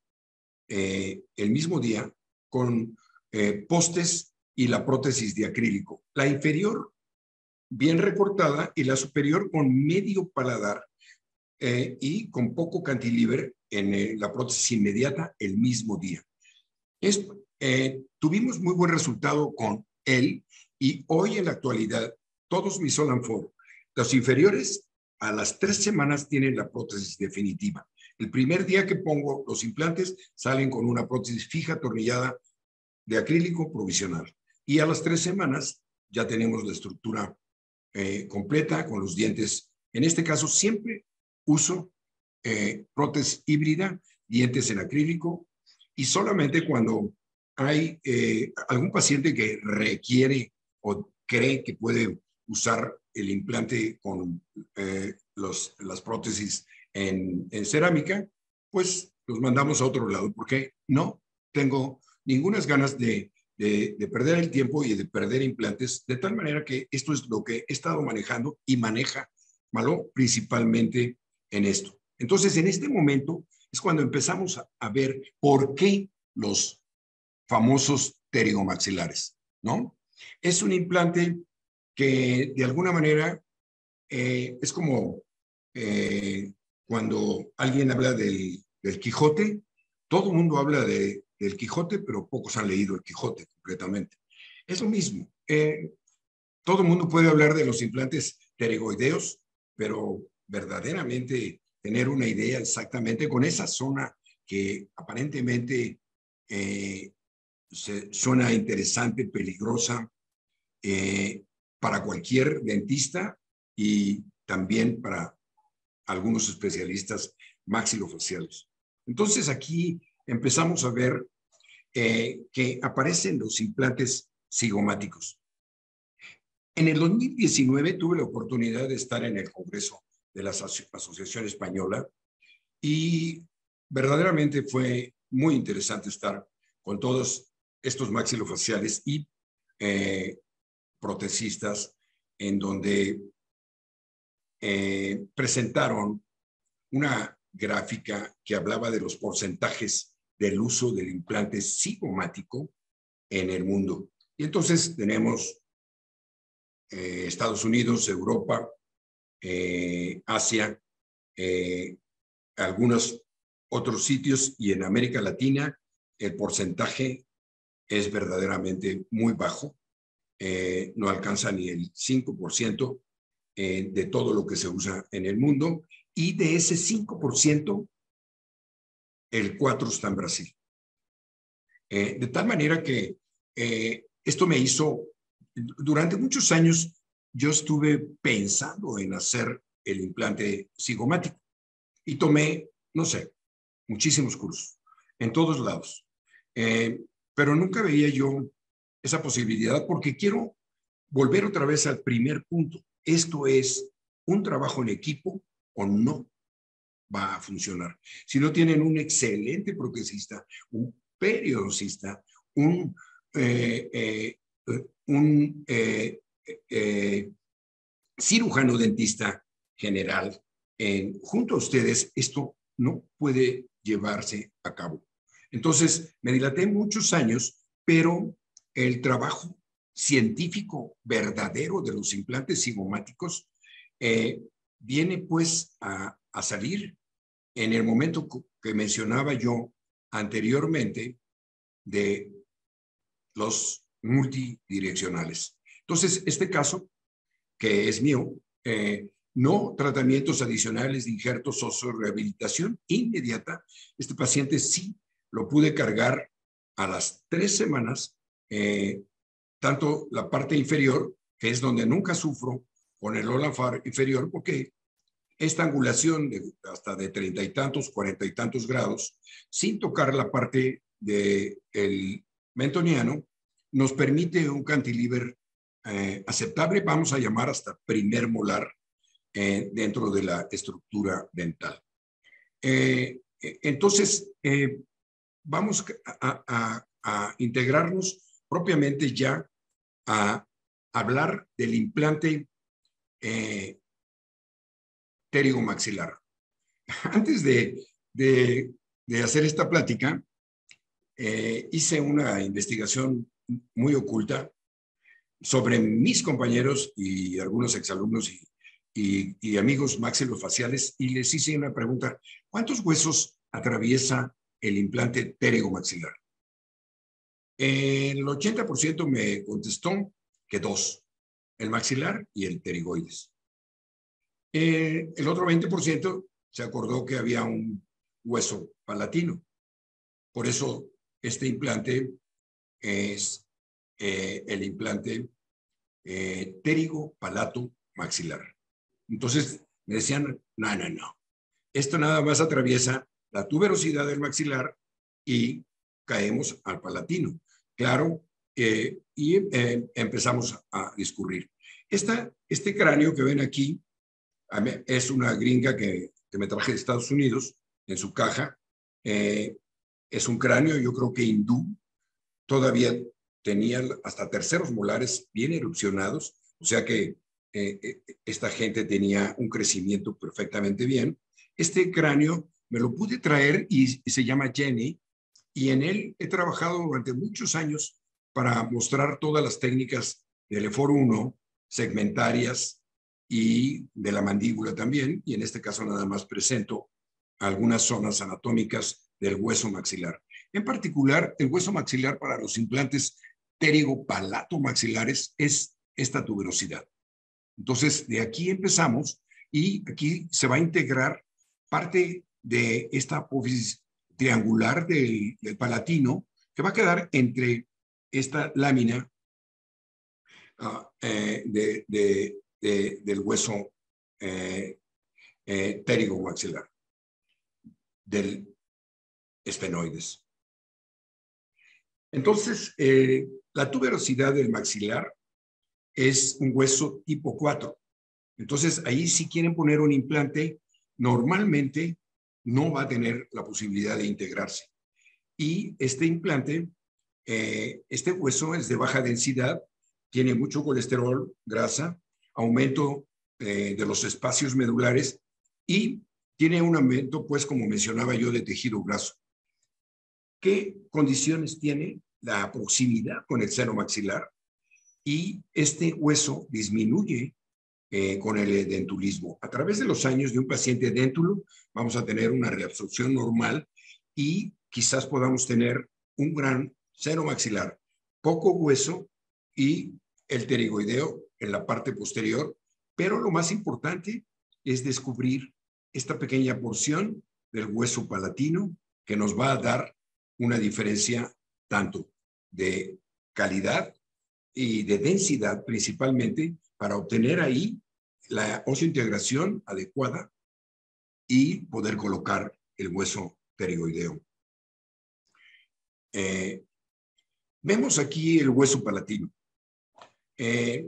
eh, el mismo día, con eh, postes y la prótesis de acrílico. La inferior bien recortada y la superior con medio paladar eh, y con poco cantilever en eh, la prótesis inmediata el mismo día. Es, eh, tuvimos muy buen resultado con él y hoy en la actualidad todos mis Olanfor, los inferiores, a las tres semanas tienen la prótesis definitiva. El primer día que pongo los implantes salen con una prótesis fija atornillada de acrílico provisional. Y a las tres semanas ya tenemos la estructura eh, completa con los dientes. En este caso siempre uso eh, prótesis híbrida, dientes en acrílico, y solamente cuando hay eh, algún paciente que requiere o cree que puede usar el implante con eh, los, las prótesis en, en cerámica, pues los mandamos a otro lado, porque no tengo ninguna ganas de, de, de perder el tiempo y de perder implantes, de tal manera que esto es lo que he estado manejando y maneja Malo principalmente en esto. Entonces, en este momento es cuando empezamos a, a ver por qué los famosos pterigomaxilares, ¿no? Es un implante que de alguna manera eh, es como eh, cuando alguien habla del, del Quijote, todo el mundo habla de, del Quijote, pero pocos han leído el Quijote completamente. Es lo mismo. Eh, todo el mundo puede hablar de los implantes pterigoideos, pero verdaderamente tener una idea exactamente con esa zona que aparentemente eh, se, suena interesante, peligrosa, eh, para cualquier dentista y también para algunos especialistas maxilofaciales. Entonces aquí empezamos a ver eh, que aparecen los implantes cigomáticos. En el dos mil diecinueve tuve la oportunidad de estar en el Congreso de la Asociación Española y verdaderamente fue muy interesante estar con todos estos maxilofaciales y eh, protecistas en donde eh, presentaron una gráfica que hablaba de los porcentajes del uso del implante cigomático en el mundo. Y entonces tenemos eh, Estados Unidos, Europa, eh, Asia, eh, algunos otros sitios y en América Latina el porcentaje es verdaderamente muy bajo. Eh, no alcanza ni el cinco por ciento eh, de todo lo que se usa en el mundo y de ese cinco por ciento el cuatro por ciento está en Brasil. Eh, de tal manera que eh, esto me hizo, durante muchos años yo estuve pensando en hacer el implante cigomático y tomé, no sé, muchísimos cursos, en todos lados. Eh, pero nunca veía yo esa posibilidad porque quiero volver otra vez al primer punto. Esto es un trabajo en equipo o no va a funcionar. Si no tienen un excelente protesista, un periodoncista, un, eh, eh, un eh, eh, cirujano dentista general, eh, junto a ustedes, esto no puede llevarse a cabo. Entonces, me dilaté muchos años, pero el trabajo científico verdadero de los implantes cigomáticos eh, viene pues a, a salir en el momento que mencionaba yo anteriormente de los multidireccionales. Entonces, este caso, que es mío, eh, no tratamientos adicionales de injertos óseos, rehabilitación inmediata, este paciente sí lo pude cargar a las tres semanas, eh, tanto la parte inferior, que es donde nunca sufro, con el Olafar inferior, porque esta angulación de hasta de treinta y tantos, cuarenta y tantos grados, sin tocar la parte del mentoniano, nos permite un cantilever eh, aceptable, vamos a llamar hasta primer molar eh, dentro de la estructura dental. Eh, entonces, eh, vamos a, a, a integrarnos propiamente ya a hablar del implante eh, pterigomaxilar. Antes de, de, de hacer esta plática, eh, hice una investigación muy oculta sobre mis compañeros y algunos exalumnos y, y, y amigos maxilofaciales y les hice una pregunta: ¿cuántos huesos atraviesa el implante pterigomaxilar? El ochenta por ciento me contestó que dos, el maxilar y el pterigoides. Eh, el otro veinte por ciento se acordó que había un hueso palatino. Por eso este implante es eh, el implante eh, pterigo-palato-maxilar. Entonces me decían, no, no, no. Esto nada más atraviesa la tuberosidad del maxilar y caemos al palatino. Claro, eh, y eh, empezamos a discurrir. Esta, este cráneo que ven aquí es una gringa que, que me traje de Estados Unidos en su caja. Eh, es un cráneo, yo creo que hindú. Todavía tenía hasta terceros molares bien erupcionados, o sea que eh, esta gente tenía un crecimiento perfectamente bien. Este cráneo me lo pude traer y, y se llama Jenny, y en él he trabajado durante muchos años para mostrar todas las técnicas del E FOR uno, segmentarias y de la mandíbula también, y en este caso nada más presento algunas zonas anatómicas del hueso maxilar. En particular, el hueso maxilar para los implantes pterigo-palato-maxilares es esta tuberosidad. Entonces, de aquí empezamos y aquí se va a integrar parte de esta apófisis triangular del, del palatino que va a quedar entre esta lámina uh, eh, de, de, de, del hueso eh, eh, pterigo-maxilar, del esfenoides. Entonces, eh, la tuberosidad del maxilar es un hueso tipo cuatro. Entonces, ahí si quieren poner un implante, normalmente no va a tener la posibilidad de integrarse. Y este implante, eh, este hueso es de baja densidad, tiene mucho colesterol, grasa, aumento eh, de los espacios medulares y tiene un aumento, pues, como mencionaba yo, de tejido graso. ¿Qué condiciones tiene? La proximidad con el seno maxilar, y este hueso disminuye eh, con el dentulismo. A través de los años de un paciente déntulo vamos a tener una reabsorción normal y quizás podamos tener un gran seno maxilar, poco hueso y el pterigoideo en la parte posterior, pero lo más importante es descubrir esta pequeña porción del hueso palatino que nos va a dar una diferencia tanto de calidad y de densidad principalmente para obtener ahí la osseointegración adecuada y poder colocar el hueso pterigoideo. Eh, vemos aquí el hueso palatino. Eh,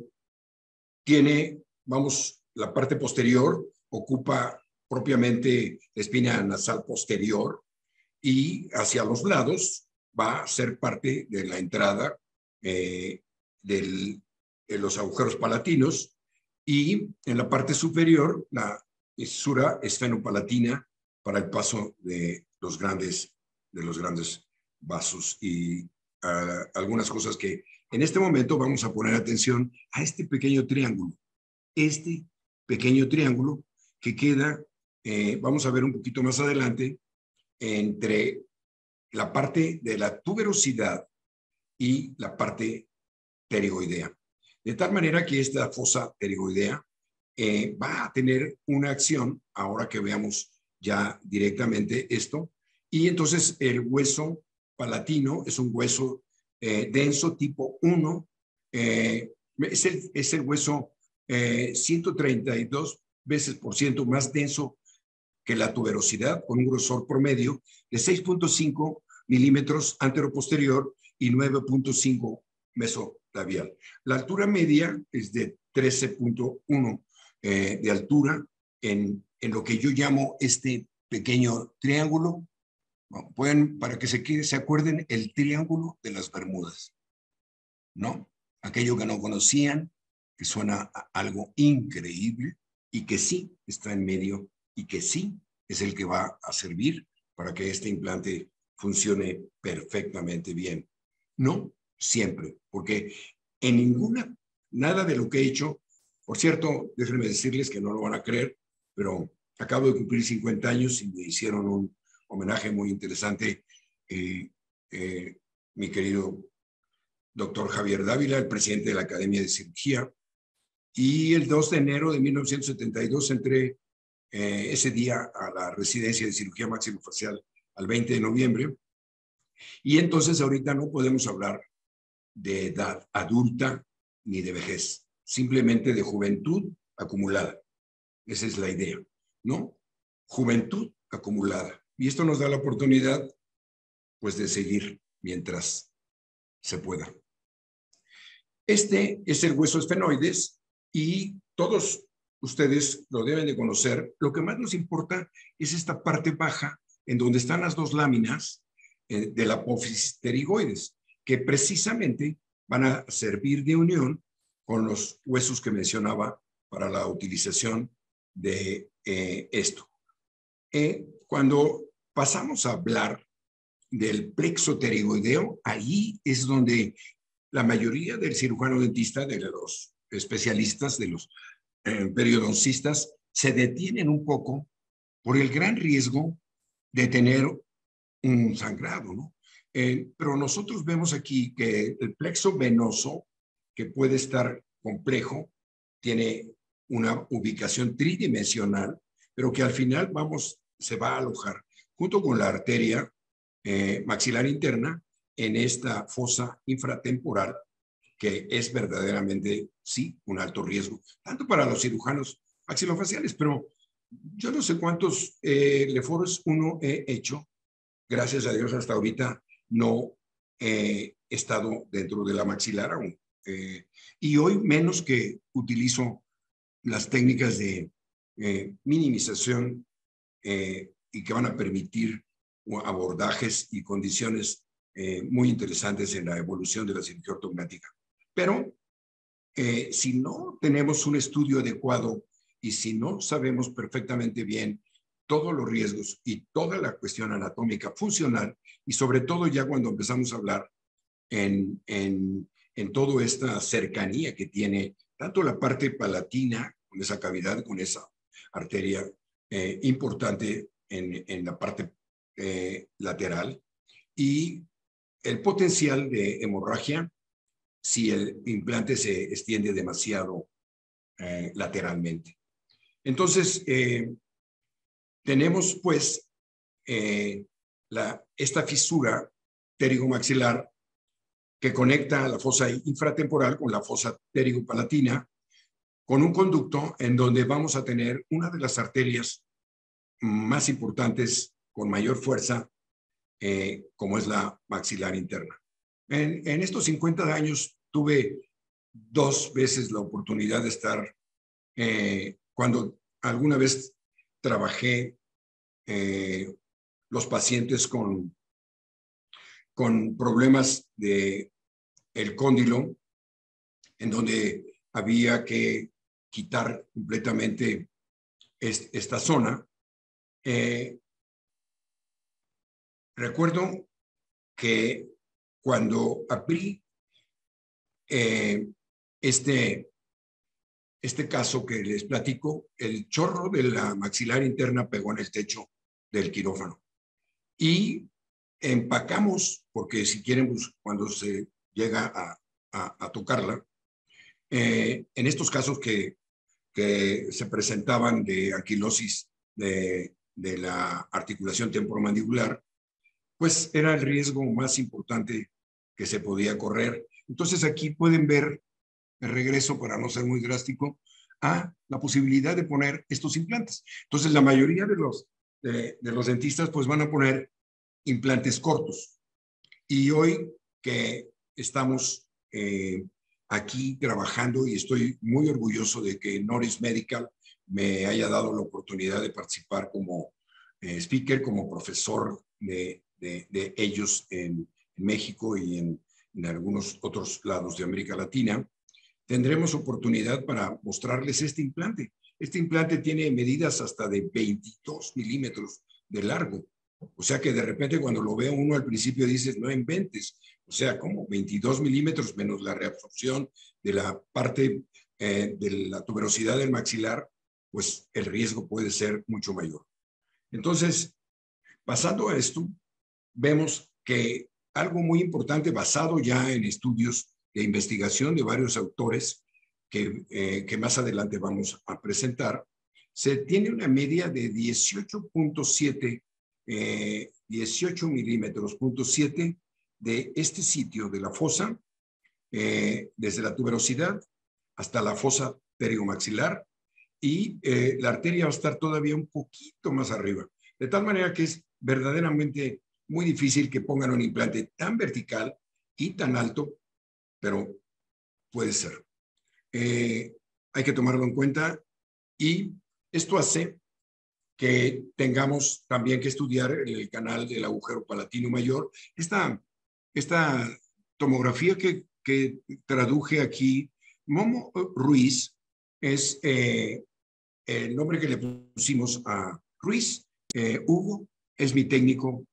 tiene, vamos, la parte posterior ocupa propiamente la espina nasal posterior y hacia los lados va a ser parte de la entrada eh, del, de los agujeros palatinos, y en la parte superior la fisura esfenopalatina para el paso de los grandes, de los grandes vasos. Y uh, algunas cosas que en este momento vamos a poner atención a este pequeño triángulo. Este pequeño triángulo que queda, eh, vamos a ver un poquito más adelante, entre la parte de la tuberosidad y la parte pterigoidea. De tal manera que esta fosa pterigoidea eh, va a tener una acción, ahora que veamos ya directamente esto, y entonces el hueso palatino es un hueso eh, denso tipo uno, eh, es, el, es el hueso eh, ciento treinta y dos veces por ciento más denso que la tuberosidad, con un grosor promedio de seis punto cinco milímetros anteroposterior y nueve punto cinco mesolabial. La altura media es de trece punto uno eh, de altura en, en lo que yo llamo este pequeño triángulo. Bueno, pueden, para que se, se acuerden, el triángulo de las Bermudas, ¿no? Aquello que no conocían, que suena a algo increíble y que sí está en medio y que sí es el que va a servir para que este implante funcione perfectamente bien. No siempre, porque en ninguna, nada de lo que he hecho, por cierto, déjenme decirles que no lo van a creer, pero acabo de cumplir cincuenta años y me hicieron un homenaje muy interesante, eh, eh, mi querido doctor Javier Dávila, el presidente de la Academia de Cirugía, y el dos de enero de mil novecientos setenta y dos entré eh, ese día a la residencia de cirugía maxilofacial al veinte de noviembre, y entonces ahorita no podemos hablar de edad adulta ni de vejez, simplemente de juventud acumulada. Esa es la idea, ¿no? Juventud acumulada. Y esto nos da la oportunidad, pues, de seguir mientras se pueda. Este es el hueso esfenoides y todos ustedes lo deben de conocer. Lo que más nos importa es esta parte baja en donde están las dos láminas eh, de la apófisis pterigoides, que precisamente van a servir de unión con los huesos que mencionaba para la utilización de eh, esto. Eh, cuando pasamos a hablar del plexo pterigoideo, ahí es donde la mayoría del cirujano dentista, de los especialistas, de los eh, periodoncistas, se detienen un poco por el gran riesgo de tener un sangrado, ¿no? Eh, pero nosotros vemos aquí que el plexo venoso, que puede estar complejo, tiene una ubicación tridimensional, pero que al final vamos, se va a alojar junto con la arteria eh, maxilar interna en esta fosa infratemporal, que es verdaderamente, sí, un alto riesgo, tanto para los cirujanos maxilofaciales, pero yo no sé cuántos eh, leforos uno he hecho. Gracias a Dios hasta ahorita no he estado dentro de la maxilar aún. Eh, y hoy menos que utilizo las técnicas de eh, minimización eh, y que van a permitir abordajes y condiciones eh, muy interesantes en la evolución de la cirugía ortognática. Pero eh, si no tenemos un estudio adecuado y si no sabemos perfectamente bien todos los riesgos y toda la cuestión anatómica funcional, y sobre todo ya cuando empezamos a hablar en, en, en toda esta cercanía que tiene tanto la parte palatina, con esa cavidad, con esa arteria eh, importante en, en la parte eh, lateral, y el potencial de hemorragia si el implante se extiende demasiado eh, lateralmente. Entonces, eh, tenemos pues eh, la, esta fisura pterigomaxilar que conecta la fosa infratemporal con la fosa pterigopalatina, con un conducto en donde vamos a tener una de las arterias más importantes, con mayor fuerza, eh, como es la maxilar interna. En, en estos cincuenta años tuve dos veces la oportunidad de estar, eh, cuando alguna vez trabajé eh, los pacientes con, con problemas de el cóndilo, en donde había que quitar completamente es, esta zona. Eh, recuerdo que cuando abrí eh, este, este caso que les platico, el chorro de la maxilar interna pegó en el techo del quirófano. Y empacamos, porque si quieren, pues, cuando se llega a, a, a tocarla, eh, en estos casos que, que se presentaban de anquilosis de, de la articulación temporomandibular, pues era el riesgo más importante que se podía correr. Entonces aquí pueden ver, el regreso, para no ser muy drástico, a la posibilidad de poner estos implantes. Entonces la mayoría de los, de, de los dentistas pues van a poner implantes cortos. Y hoy que estamos eh, aquí trabajando, y estoy muy orgulloso de que Noris Medical me haya dado la oportunidad de participar como eh, speaker, como profesor de, de, de ellos en, en México y en, en algunos otros lados de América Latina, tendremos oportunidad para mostrarles este implante. Este implante tiene medidas hasta de veintidós milímetros de largo. O sea que de repente cuando lo ve uno al principio dices, no inventes. O sea, como veintidós milímetros menos la reabsorción de la parte eh, de la tuberosidad del maxilar, pues el riesgo puede ser mucho mayor. Entonces, pasando a esto, vemos que algo muy importante basado ya en estudios de investigación de varios autores que, eh, que más adelante vamos a presentar, se tiene una media de dieciocho punto siete Eh, dieciocho milímetros, punto siete de este sitio de la fosa, eh, desde la tuberosidad hasta la fosa pterygomaxilar, y eh, la arteria va a estar todavía un poquito más arriba, de tal manera que es verdaderamente muy difícil que pongan un implante tan vertical y tan alto, pero puede ser. Eh, hay que tomarlo en cuenta, y esto hace que tengamos también que estudiar el canal del agujero palatino mayor. Esta, esta tomografía que, que traduje aquí, Momo Ruiz, es eh, el nombre que le pusimos a Ruiz. Eh, Hugo es mi técnico,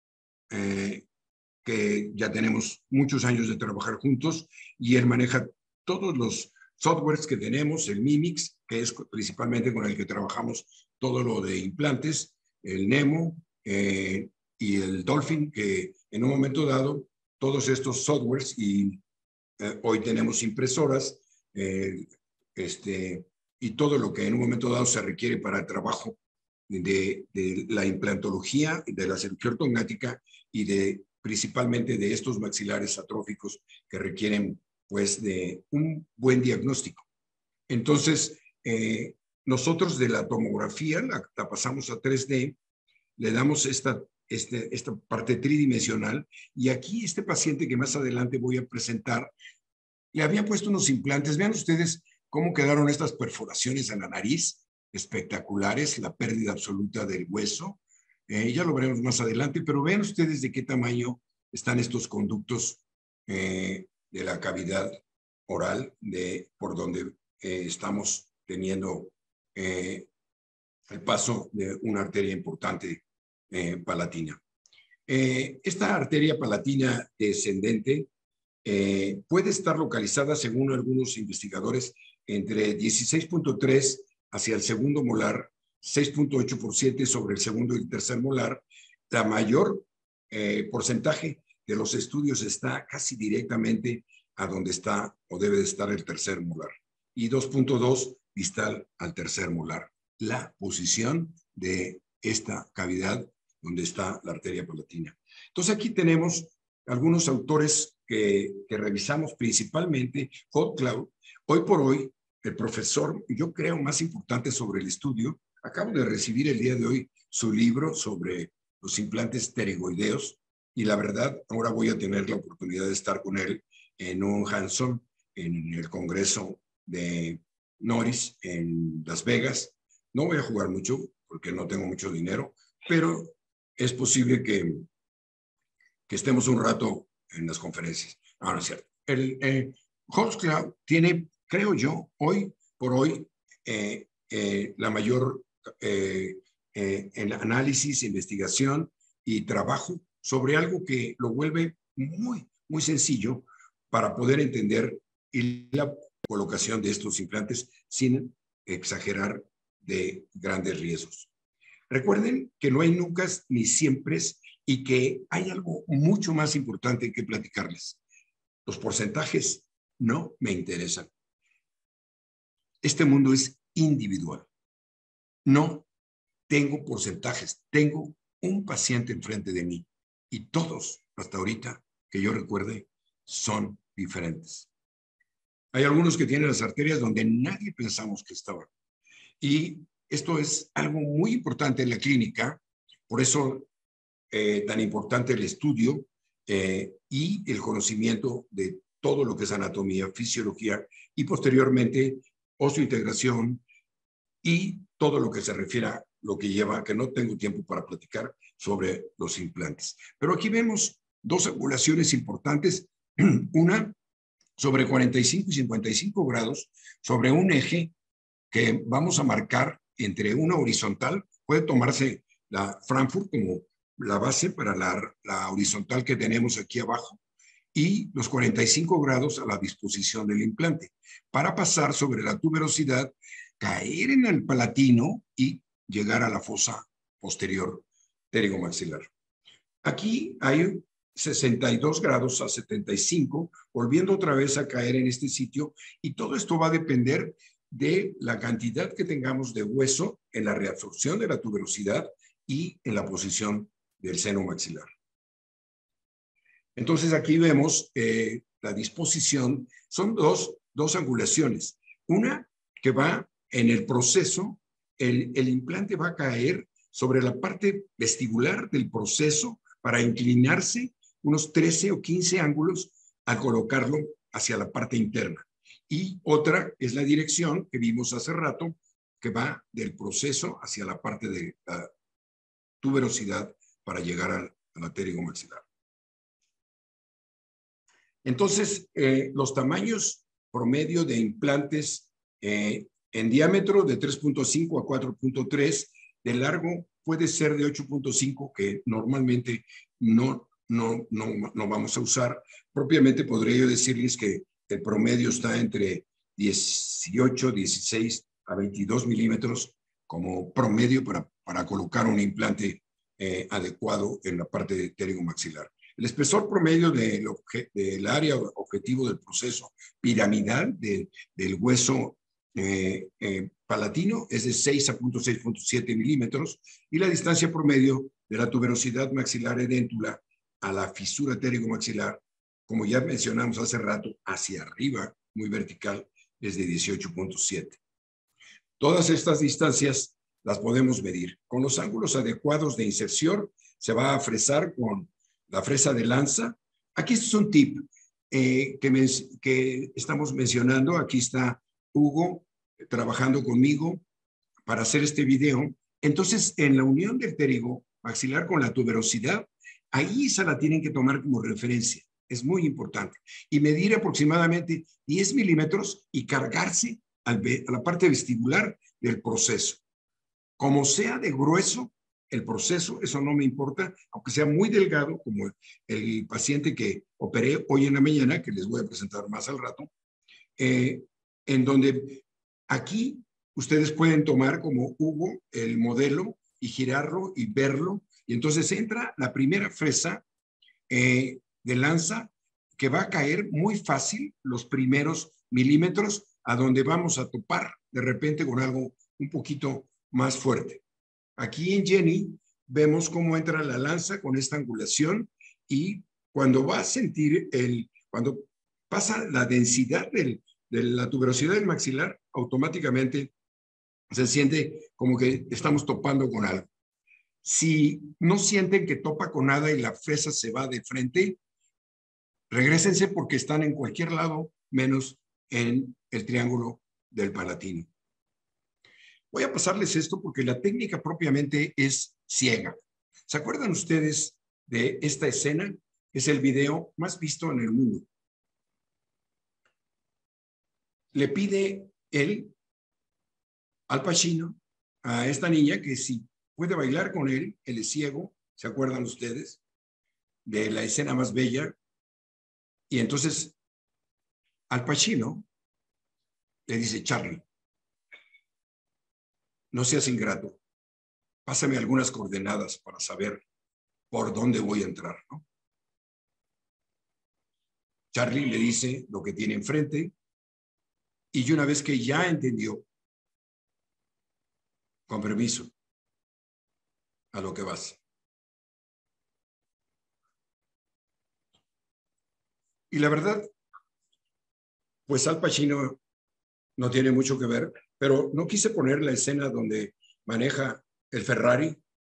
eh, que ya tenemos muchos años de trabajar juntos, y él maneja todos los softwares que tenemos, el Mimix, que es principalmente con el que trabajamos todo lo de implantes, el Nemo eh, y el Dolphin, que en un momento dado, todos estos softwares, y eh, hoy tenemos impresoras, eh, este, y todo lo que en un momento dado se requiere para el trabajo de, de la implantología, de la cirugía ortognática y de principalmente de estos maxilares atróficos que requieren pues de un buen diagnóstico. Entonces, eh, nosotros de la tomografía la, la pasamos a tres D, le damos esta, este, esta parte tridimensional, y aquí este paciente que más adelante voy a presentar, le habían puesto unos implantes. Vean ustedes cómo quedaron estas perforaciones en la nariz, espectaculares, la pérdida absoluta del hueso. Eh, ya lo veremos más adelante, pero vean ustedes de qué tamaño están estos conductos eh, de la cavidad oral, de, por donde eh, estamos teniendo eh, el paso de una arteria importante eh, palatina. Eh, esta arteria palatina descendente eh, puede estar localizada, según algunos investigadores, entre dieciséis punto tres hacia el segundo molar, seis punto ocho por ciento sobre el segundo y el tercer molar. La mayor eh, porcentaje de los estudios está casi directamente a donde está o debe de estar el tercer molar, y dos punto dos distal al tercer molar. La posición de esta cavidad donde está la arteria palatina. Entonces aquí tenemos algunos autores que, que revisamos, principalmente Hot Cloud. Hoy por hoy el profesor, yo creo, más importante sobre el estudio. Acabo de recibir el día de hoy su libro sobre los implantes pterigoideos y la verdad, ahora voy a tener la oportunidad de estar con él en un hands-on en el Congreso de Noris en Las Vegas. No voy a jugar mucho porque no tengo mucho dinero, pero es posible que, que estemos un rato en las conferencias. No, no es cierto. El eh, HulseCloud tiene, creo yo, hoy por hoy, eh, eh, la mayor eh, eh, en análisis, investigación y trabajo sobre algo que lo vuelve muy, muy sencillo para poder entender y la colocación de estos implantes sin exagerar de grandes riesgos. Recuerden que no hay nunca ni siempre y que hay algo mucho más importante que platicarles. Los porcentajes no me interesan. Este mundo es individual. No tengo porcentajes, tengo un paciente enfrente de mí y todos, hasta ahorita, que yo recuerde, son diferentes. Hay algunos que tienen las arterias donde nadie pensamos que estaban. Y esto es algo muy importante en la clínica, por eso eh, tan importante el estudio eh, y el conocimiento de todo lo que es anatomía, fisiología y posteriormente osteointegración y todo lo que se refiere a lo que lleva, que no tengo tiempo para platicar sobre los implantes. Pero aquí vemos dos angulaciones importantes, una sobre cuarenta y cinco y cincuenta y cinco grados, sobre un eje que vamos a marcar entre una horizontal, puede tomarse la Frankfurt como la base para la, la horizontal que tenemos aquí abajo, y los cuarenta y cinco grados a la disposición del implante, para pasar sobre la tuberosidad, caer en el palatino y llegar a la fosa posterior pterigomaxilar. Aquí hay sesenta y dos grados a setenta y cinco, volviendo otra vez a caer en este sitio, y todo esto va a depender de la cantidad que tengamos de hueso en la reabsorción de la tuberosidad y en la posición del seno maxilar. Entonces aquí vemos eh, la disposición, son dos, dos angulaciones. Una que va en el proceso, el, el implante va a caer sobre la parte vestibular del proceso para inclinarse unos trece o quince ángulos al colocarlo hacia la parte interna. Y otra es la dirección que vimos hace rato, que va del proceso hacia la parte de la tuberosidad para llegar al, al pterigomaxilar. Entonces, eh, los tamaños promedio de implantes eh, en diámetro de tres punto cinco a cuatro punto tres, de largo puede ser de ocho punto cinco, que normalmente no, no, no, no vamos a usar. Propiamente podría yo decirles que el promedio está entre dieciocho, dieciséis a veintidós milímetros como promedio para, para colocar un implante eh, adecuado en la parte de pterigomaxilar. El espesor promedio del, del área objetivo del proceso piramidal de, del hueso eh, eh, palatino es de seis a seis punto siete milímetros, y la distancia promedio de la tuberosidad maxilar edéntula a la fisura pterigomaxilar, como ya mencionamos hace rato, hacia arriba, muy vertical, es de dieciocho punto siete. Todas estas distancias las podemos medir. Con los ángulos adecuados de inserción se va a fresar con la fresa de lanza. Aquí es un tip eh, que, me, que estamos mencionando. Aquí está Hugo trabajando conmigo para hacer este video. Entonces, en la unión del pterigo maxilar con la tuberosidad, ahí esa la tienen que tomar como referencia. Es muy importante. Y medir aproximadamente diez milímetros y cargarse al, a la parte vestibular del proceso. Como sea de grueso el proceso, eso no me importa, aunque sea muy delgado, como el paciente que operé hoy en la mañana, que les voy a presentar más al rato, eh, en donde aquí ustedes pueden tomar como Hugo el modelo y girarlo y verlo, y entonces entra la primera fresa eh, de lanza que va a caer muy fácil los primeros milímetros a donde vamos a topar de repente con algo un poquito más fuerte. Aquí en Jenny vemos cómo entra la lanza con esta angulación, y cuando va a sentir el, cuando pasa la densidad del, de la tuberosidad del maxilar, automáticamente se siente como que estamos topando con algo. Si no sienten que topa con nada y la fresa se va de frente, regrésense porque están en cualquier lado menos en el triángulo del palatino. Voy a pasarles esto porque la técnica propiamente es ciega. ¿Se acuerdan ustedes de esta escena? Es el video más visto en el mundo. Le pide él, Al Pacino, a esta niña que si puede bailar con él, él es ciego, ¿se acuerdan ustedes? De la escena más bella. Y entonces Al Pacino le dice: Charlie, no seas ingrato, pásame algunas coordenadas para saber por dónde voy a entrar, ¿no? Charlie le dice lo que tiene enfrente y una vez que ya entendió, con permiso, a lo que vas. Y la verdad, pues Al Pacino no tiene mucho que ver, pero no quise poner la escena donde maneja el Ferrari,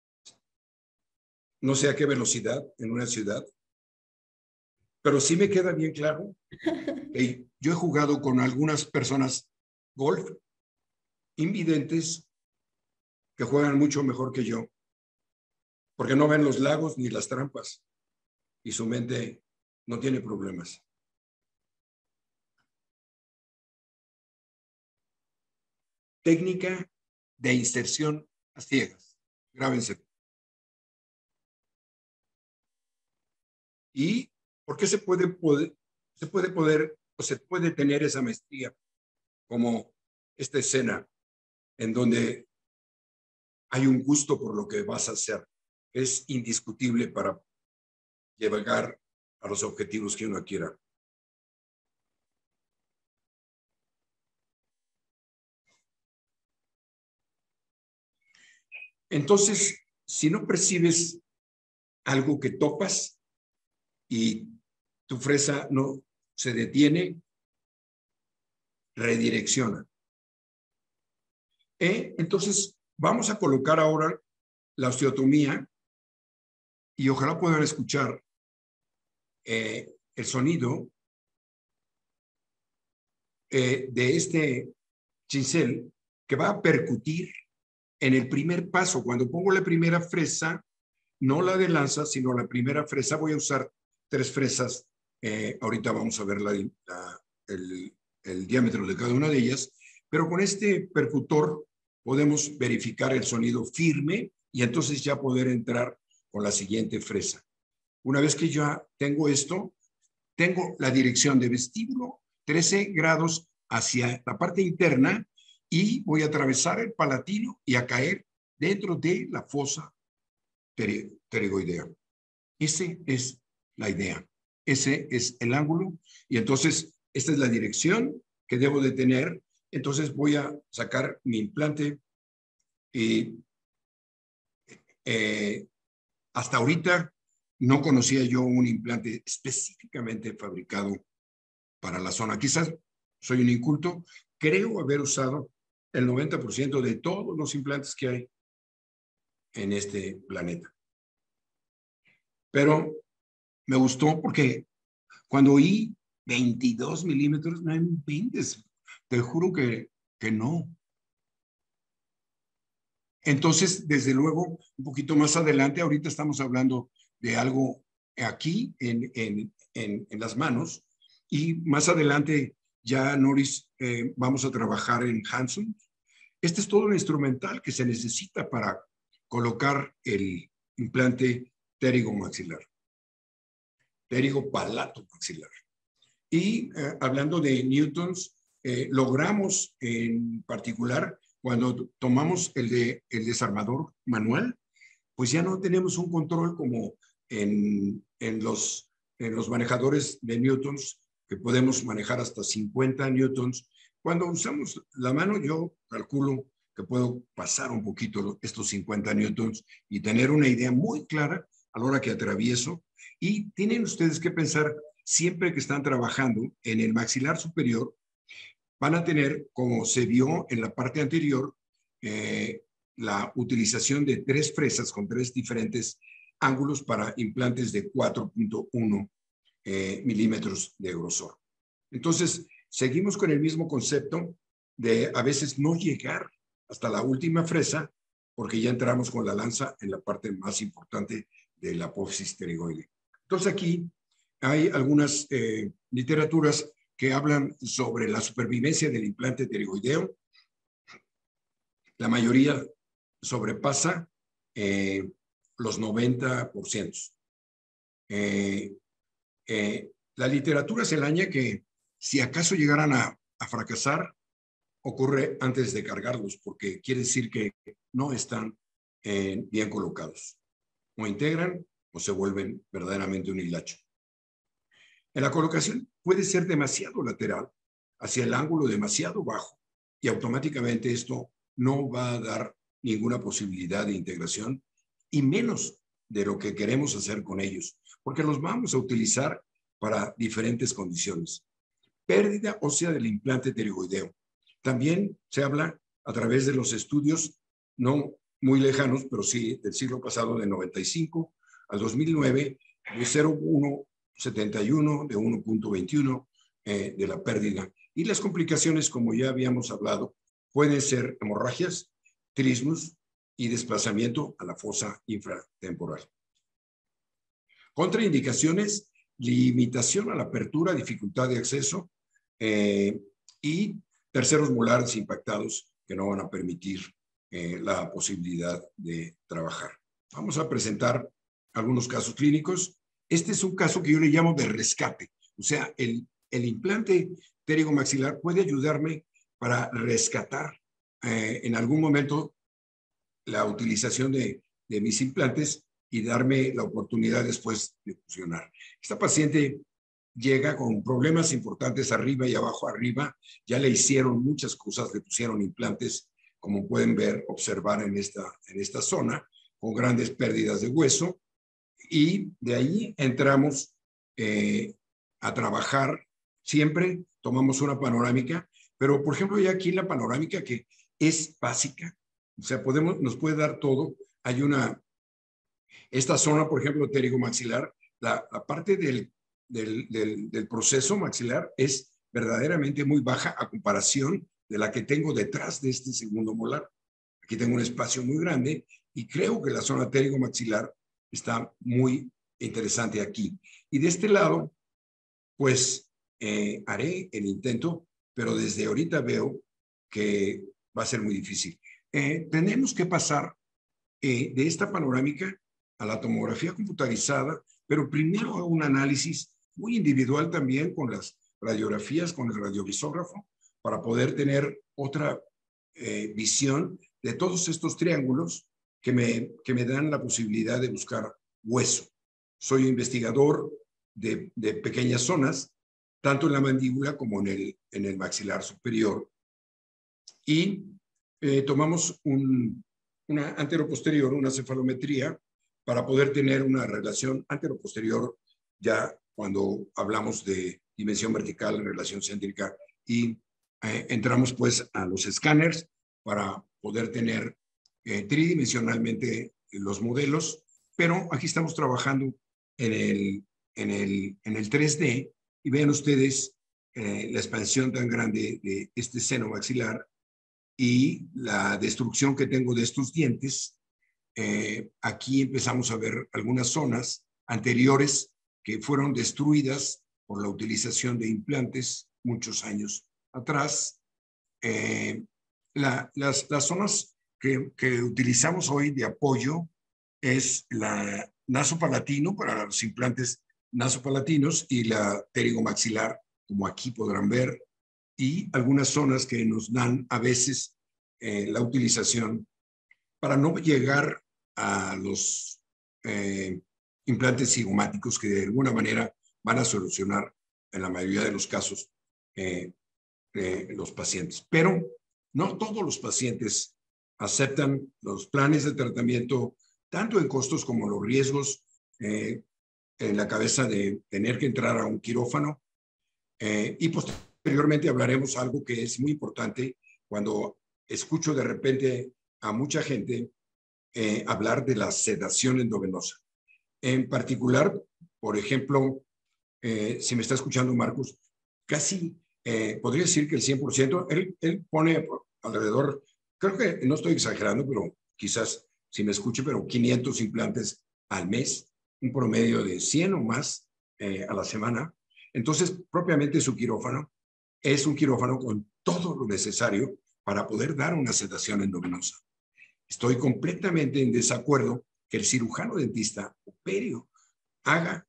no sé a qué velocidad en una ciudad, pero sí me queda bien claro que yo he jugado con algunas personas golf invidentes que juegan mucho mejor que yo, porque no ven los lagos ni las trampas y su mente no tiene problemas. Técnica de inserción a ciegas. Grábense. ¿Y por qué se puede poder, se puede poder o se puede tener esa maestría como esta escena en donde hay un gusto por lo que vas a hacer? Es indiscutible para llegar a los objetivos que uno quiera. Entonces, si no percibes algo que topas y tu fresa no se detiene, redirecciona. ¿Eh? Entonces, vamos a colocar ahora la osteotomía y ojalá puedan escuchar eh, el sonido eh, de este cincel que va a percutir en el primer paso. Cuando pongo la primera fresa, no la de lanza, sino la primera fresa, voy a usar tres fresas. Eh, ahorita vamos a ver la, la, el, el diámetro de cada una de ellas, pero con este percutor podemos verificar el sonido firme y entonces ya poder entrar con la siguiente fresa. Una vez que ya tengo esto, tengo la dirección de vestíbulo, trece grados hacia la parte interna y voy a atravesar el palatino y a caer dentro de la fosa pterygoidea. Esa es la idea. Ese es el ángulo y entonces esta es la dirección que debo de tener. Entonces voy a sacar mi implante y eh, hasta ahorita no conocía yo un implante específicamente fabricado para la zona. Quizás soy un inculto. Creo haber usado el noventa por ciento de todos los implantes que hay en este planeta. Pero me gustó porque cuando oí veintidós milímetros, no inventes, te juro que, que no. Entonces, desde luego, un poquito más adelante, ahorita estamos hablando de algo aquí en, en, en, en las manos y más adelante ya, Noris, eh, vamos a trabajar en Hanson. Este es todo el instrumental que se necesita para colocar el implante pterygomaxilar, pterygopalato maxilar. Y eh, hablando de newtons, eh, logramos en particular cuando tomamos el, de, el desarmador manual, pues ya no tenemos un control como en, en, los, en los manejadores de newtons, que podemos manejar hasta cincuenta newtons. Cuando usamos la mano, yo calculo que puedo pasar un poquito estos cincuenta newtons y tener una idea muy clara a la hora que atravieso. Y tienen ustedes que pensar siempre que están trabajando en el maxilar superior, van a tener, como se vio en la parte anterior, eh, la utilización de tres fresas con tres diferentes ángulos para implantes de cuatro punto uno eh, milímetros de grosor. Entonces, seguimos con el mismo concepto de a veces no llegar hasta la última fresa, porque ya entramos con la lanza en la parte más importante de la apófisis pterigoide. Entonces, aquí hay algunas eh, literaturas que hablan sobre la supervivencia del implante pterigoideo. La mayoría sobrepasa eh, los noventa por ciento. Eh, eh, la literatura señala que si acaso llegaran a, a fracasar, ocurre antes de cargarlos, porque quiere decir que no están eh, bien colocados. O integran o se vuelven verdaderamente un hilacho. En la colocación puede ser demasiado lateral, hacia el ángulo demasiado bajo, y automáticamente esto no va a dar ninguna posibilidad de integración, y menos de lo que queremos hacer con ellos, porque los vamos a utilizar para diferentes condiciones. Pérdida ósea del implante pterigoideo. También se habla a través de los estudios, no muy lejanos, pero sí del siglo pasado, de noventa y cinco al dos mil nueve, de cero punto uno setenta y uno, de uno punto veintiuno eh, de la pérdida. Y las complicaciones, como ya habíamos hablado, pueden ser hemorragias, trismus y desplazamiento a la fosa infratemporal. Contraindicaciones: limitación a la apertura, dificultad de acceso eh, y terceros molares impactados que no van a permitir eh, la posibilidad de trabajar. Vamos a presentar algunos casos clínicos. Este es un caso que yo le llamo de rescate. O sea, el, el implante pterigomaxilar puede ayudarme para rescatar eh, en algún momento la utilización de, de mis implantes y darme la oportunidad después de funcionar. Esta paciente llega con problemas importantes arriba y abajo. Arriba ya le hicieron muchas cosas, le pusieron implantes, como pueden ver, observar en esta, en esta zona, con grandes pérdidas de hueso, y de ahí entramos eh, a trabajar. Siempre tomamos una panorámica, pero por ejemplo ya aquí la panorámica, que es básica, o sea, podemos, nos puede dar todo. Hay una, esta zona, por ejemplo, pterigomaxilar, la, la parte del Del, del, del proceso maxilar es verdaderamente muy baja a comparación de la que tengo detrás de este segundo molar. Aquí tengo un espacio muy grande y creo que la zona pterigomaxilar está muy interesante aquí. Y de este lado, pues eh, haré el intento, pero desde ahorita veo que va a ser muy difícil. Eh, tenemos que pasar eh, de esta panorámica a la tomografía computarizada, pero primero hago un análisis muy individual también con las radiografías, con el radiovisógrafo, para poder tener otra eh, visión de todos estos triángulos que me, que me dan la posibilidad de buscar hueso. Soy investigador de, de pequeñas zonas, tanto en la mandíbula como en el, en el maxilar superior, y eh, tomamos un, una anteroposterior, una cefalometría, para poder tener una relación anteroposterior ya cuando hablamos de dimensión vertical, relación céntrica, y eh, entramos pues a los escáneres para poder tener eh, tridimensionalmente los modelos, pero aquí estamos trabajando en el, en el, en el tres D, y vean ustedes eh, la expansión tan grande de este seno maxilar y la destrucción que tengo de estos dientes. Eh, aquí empezamos a ver algunas zonas anteriores que fueron destruidas por la utilización de implantes muchos años atrás. Eh, la, las, las zonas que, que utilizamos hoy de apoyo es la nasopalatino para los implantes nasopalatinos y la pterigomaxilar, como aquí podrán ver, y algunas zonas que nos dan a veces eh, la utilización para no llegar a los eh, implantes cigomáticos, que de alguna manera van a solucionar en la mayoría de los casos eh, eh, los pacientes. Pero no todos los pacientes aceptan los planes de tratamiento, tanto en costos como los riesgos eh, en la cabeza de tener que entrar a un quirófano eh, y posteriormente posteriormente hablaremos algo que es muy importante cuando escucho de repente a mucha gente eh, hablar de la sedación endovenosa. En particular, por ejemplo, eh, si me está escuchando Marcos, casi eh, podría decir que el cien por ciento, él, él pone alrededor, creo que no estoy exagerando, pero quizás si me escuche, pero quinientos implantes al mes, un promedio de cien o más eh, a la semana. Entonces, propiamente su quirófano es un quirófano con todo lo necesario para poder dar una sedación endovenosa. Estoy completamente en desacuerdo que el cirujano dentista o perio haga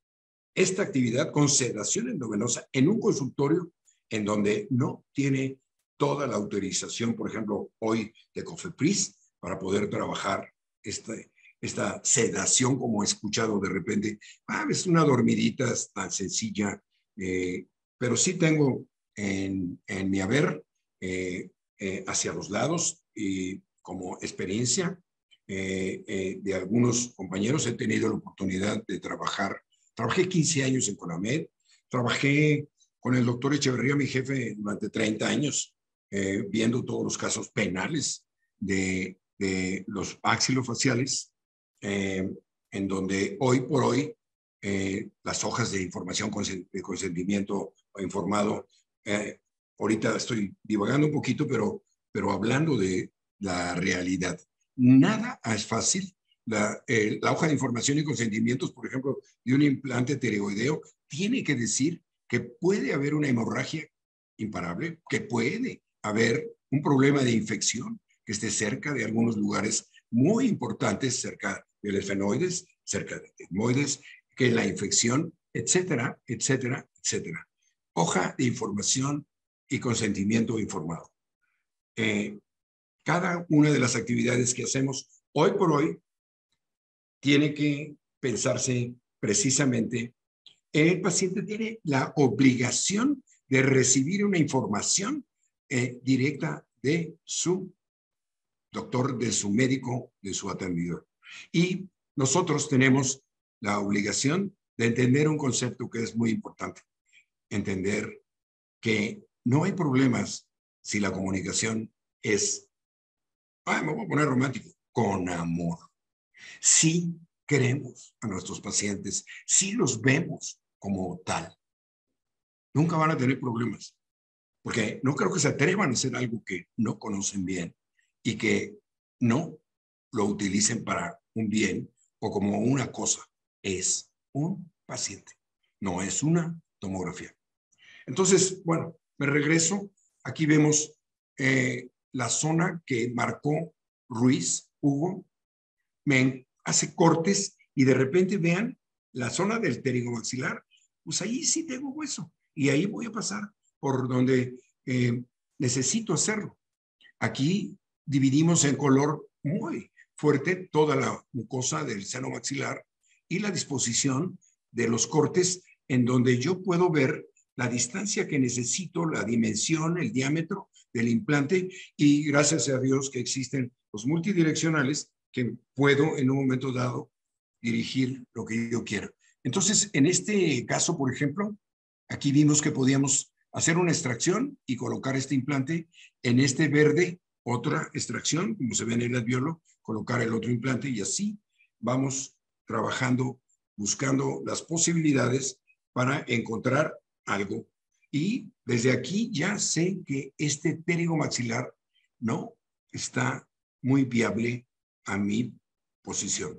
esta actividad con sedación endovenosa en un consultorio en donde no tiene toda la autorización, por ejemplo, hoy de COFEPRIS, para poder trabajar esta, esta sedación, como he escuchado de repente. Ah, es una dormidita tan sencilla, eh, pero sí tengo en, en mi haber eh, eh, hacia los lados y como experiencia eh, eh, de algunos compañeros he tenido la oportunidad de trabajar. Trabajé quince años en CONAMED, trabajé con el doctor Echeverría, mi jefe, durante treinta años, eh, viendo todos los casos penales de, de los maxilofaciales, eh, en donde hoy por hoy eh, las hojas de información de consentimiento informado, eh, ahorita estoy divagando un poquito, pero, pero hablando de la realidad. Nada es fácil. La, eh, la hoja de información y consentimientos, por ejemplo, de un implante tiroideo, tiene que decir que puede haber una hemorragia imparable, que puede haber un problema de infección que esté cerca de algunos lugares muy importantes, cerca del esfenoides, cerca de etmoides, que la infección, etcétera, etcétera, etcétera. Hoja de información y consentimiento informado. Eh, cada una de las actividades que hacemos hoy por hoy tiene que pensarse precisamente, el paciente tiene la obligación de recibir una información eh, directa de su doctor, de su médico, de su atendidor. Y nosotros tenemos la obligación de entender un concepto que es muy importante, entender que no hay problemas si la comunicación es, ah, me voy a poner romántico, con amor. Sí queremos a nuestros pacientes, sí los vemos como tal. Nunca van a tener problemas, porque no creo que se atrevan a hacer algo que no conocen bien y que no lo utilicen para un bien o como una cosa. Es un paciente, no es una tomografía. Entonces, bueno, me regreso. Aquí vemos eh, la zona que marcó Ruiz, Hugo. Me hace cortes y de repente vean la zona del pterigomaxilar, pues ahí sí tengo hueso y ahí voy a pasar por donde eh, necesito hacerlo. Aquí dividimos en color muy fuerte toda la mucosa del seno maxilar y la disposición de los cortes en donde yo puedo ver la distancia que necesito, la dimensión, el diámetro del implante y gracias a Dios que existen los multidireccionales que puedo en un momento dado dirigir lo que yo quiera. Entonces, en este caso, por ejemplo, aquí vimos que podíamos hacer una extracción y colocar este implante. En este verde, otra extracción, como se ve en el alveolo, colocar el otro implante y así vamos trabajando, buscando las posibilidades para encontrar algo. Y desde aquí ya sé que este pterigomaxilar no está muy viable a mi posición.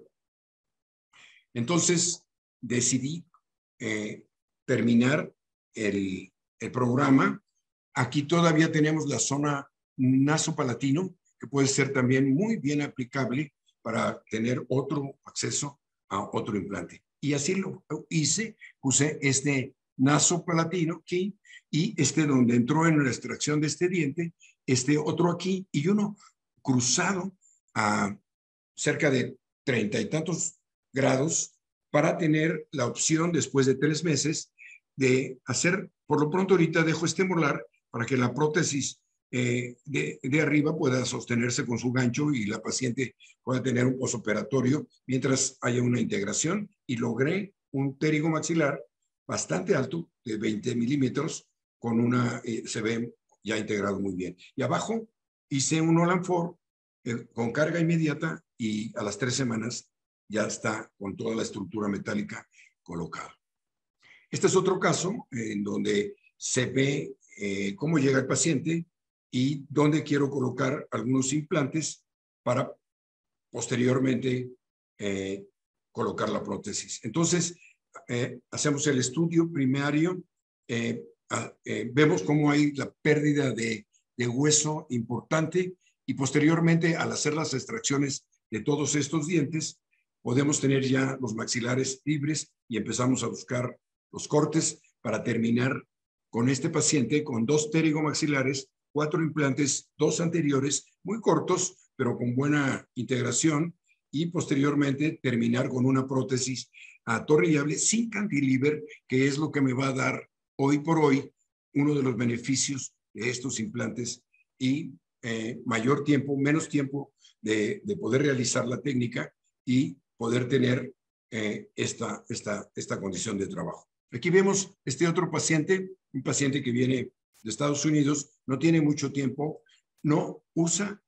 Entonces decidí eh, terminar el, el programa. Aquí todavía tenemos la zona nasopalatino, que puede ser también muy bien aplicable para tener otro acceso a otro implante. Y así lo hice, puse este nasopalatino aquí y este donde entró en la extracción de este diente, este otro aquí y uno cruzado a cerca de treinta y tantos grados para tener la opción después de tres meses de hacer, por lo pronto ahorita dejo este molar para que la prótesis eh, de, de arriba pueda sostenerse con su gancho y la paciente pueda tener un posoperatorio mientras haya una integración y logré un pterigomaxilar bastante alto de veinte milímetros con una, eh, se ve ya integrado muy bien. Y abajo hice un Olanfor eh, con carga inmediata y a las tres semanas ya está con toda la estructura metálica colocada. Este es otro caso eh, en donde se ve eh, cómo llega el paciente y dónde quiero colocar algunos implantes para posteriormente eh, colocar la prótesis. Entonces, eh, hacemos el estudio primario, eh, eh, vemos cómo hay la pérdida de, de hueso importante y posteriormente, al hacer las extracciones de todos estos dientes, podemos tener ya los maxilares libres y empezamos a buscar los cortes para terminar con este paciente con dos pterigomaxilares, cuatro implantes, dos anteriores, muy cortos, pero con buena integración, y posteriormente terminar con una prótesis atornillable sin cantilever, que es lo que me va a dar hoy por hoy uno de los beneficios de estos implantes y eh, mayor tiempo, menos tiempo de, de poder realizar la técnica y poder tener eh, esta, esta, esta condición de trabajo. Aquí vemos este otro paciente, un paciente que viene de Estados Unidos, no tiene mucho tiempo, no usa,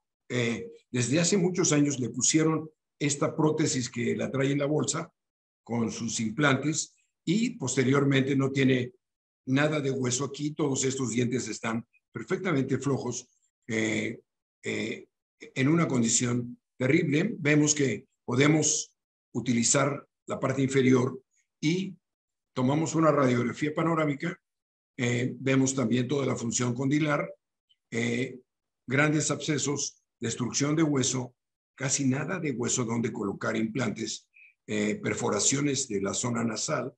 eh, desde hace muchos años le pusieron esta prótesis que la trae en la bolsa con sus implantes y posteriormente no tiene nada de hueso aquí, todos estos dientes están perfectamente flojos, eh, eh, en una condición terrible. Vemos que podemos utilizar la parte inferior y tomamos una radiografía panorámica, eh, vemos también toda la función condilar, eh, grandes abscesos, destrucción de hueso, casi nada de hueso donde colocar implantes, eh, perforaciones de la zona nasal,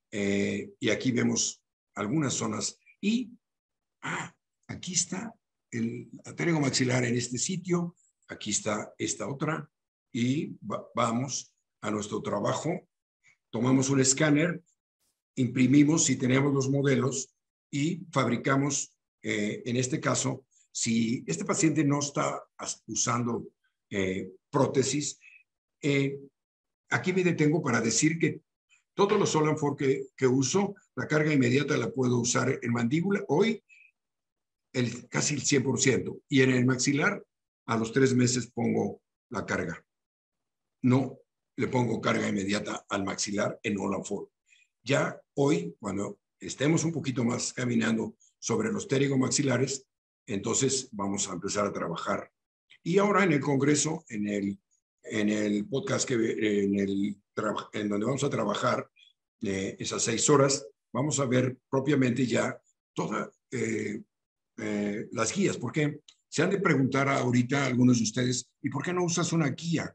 eh, y aquí vemos algunas zonas. Y ah, aquí está el pterigomaxilar en este sitio, aquí está esta otra, y va, vamos a nuestro trabajo, tomamos un escáner, imprimimos si tenemos los modelos y fabricamos, eh, en este caso, si este paciente no está usando eh, prótesis, eh, aquí me detengo para decir que todos los Olanfor que, que uso, la carga inmediata la puedo usar en mandíbula, hoy el, casi el cien por ciento, y en el maxilar a los tres meses pongo la carga. No le pongo carga inmediata al maxilar en Olanfor. Ya hoy, cuando estemos un poquito más caminando sobre los pterigomaxilares, entonces vamos a empezar a trabajar. Y ahora en el congreso, en el, en el podcast, que, en, el, en donde vamos a trabajar eh, esas seis horas, vamos a ver propiamente ya todas eh, eh, las guías, porque se han de preguntar ahorita algunos de ustedes, ¿y por qué no usas una guía?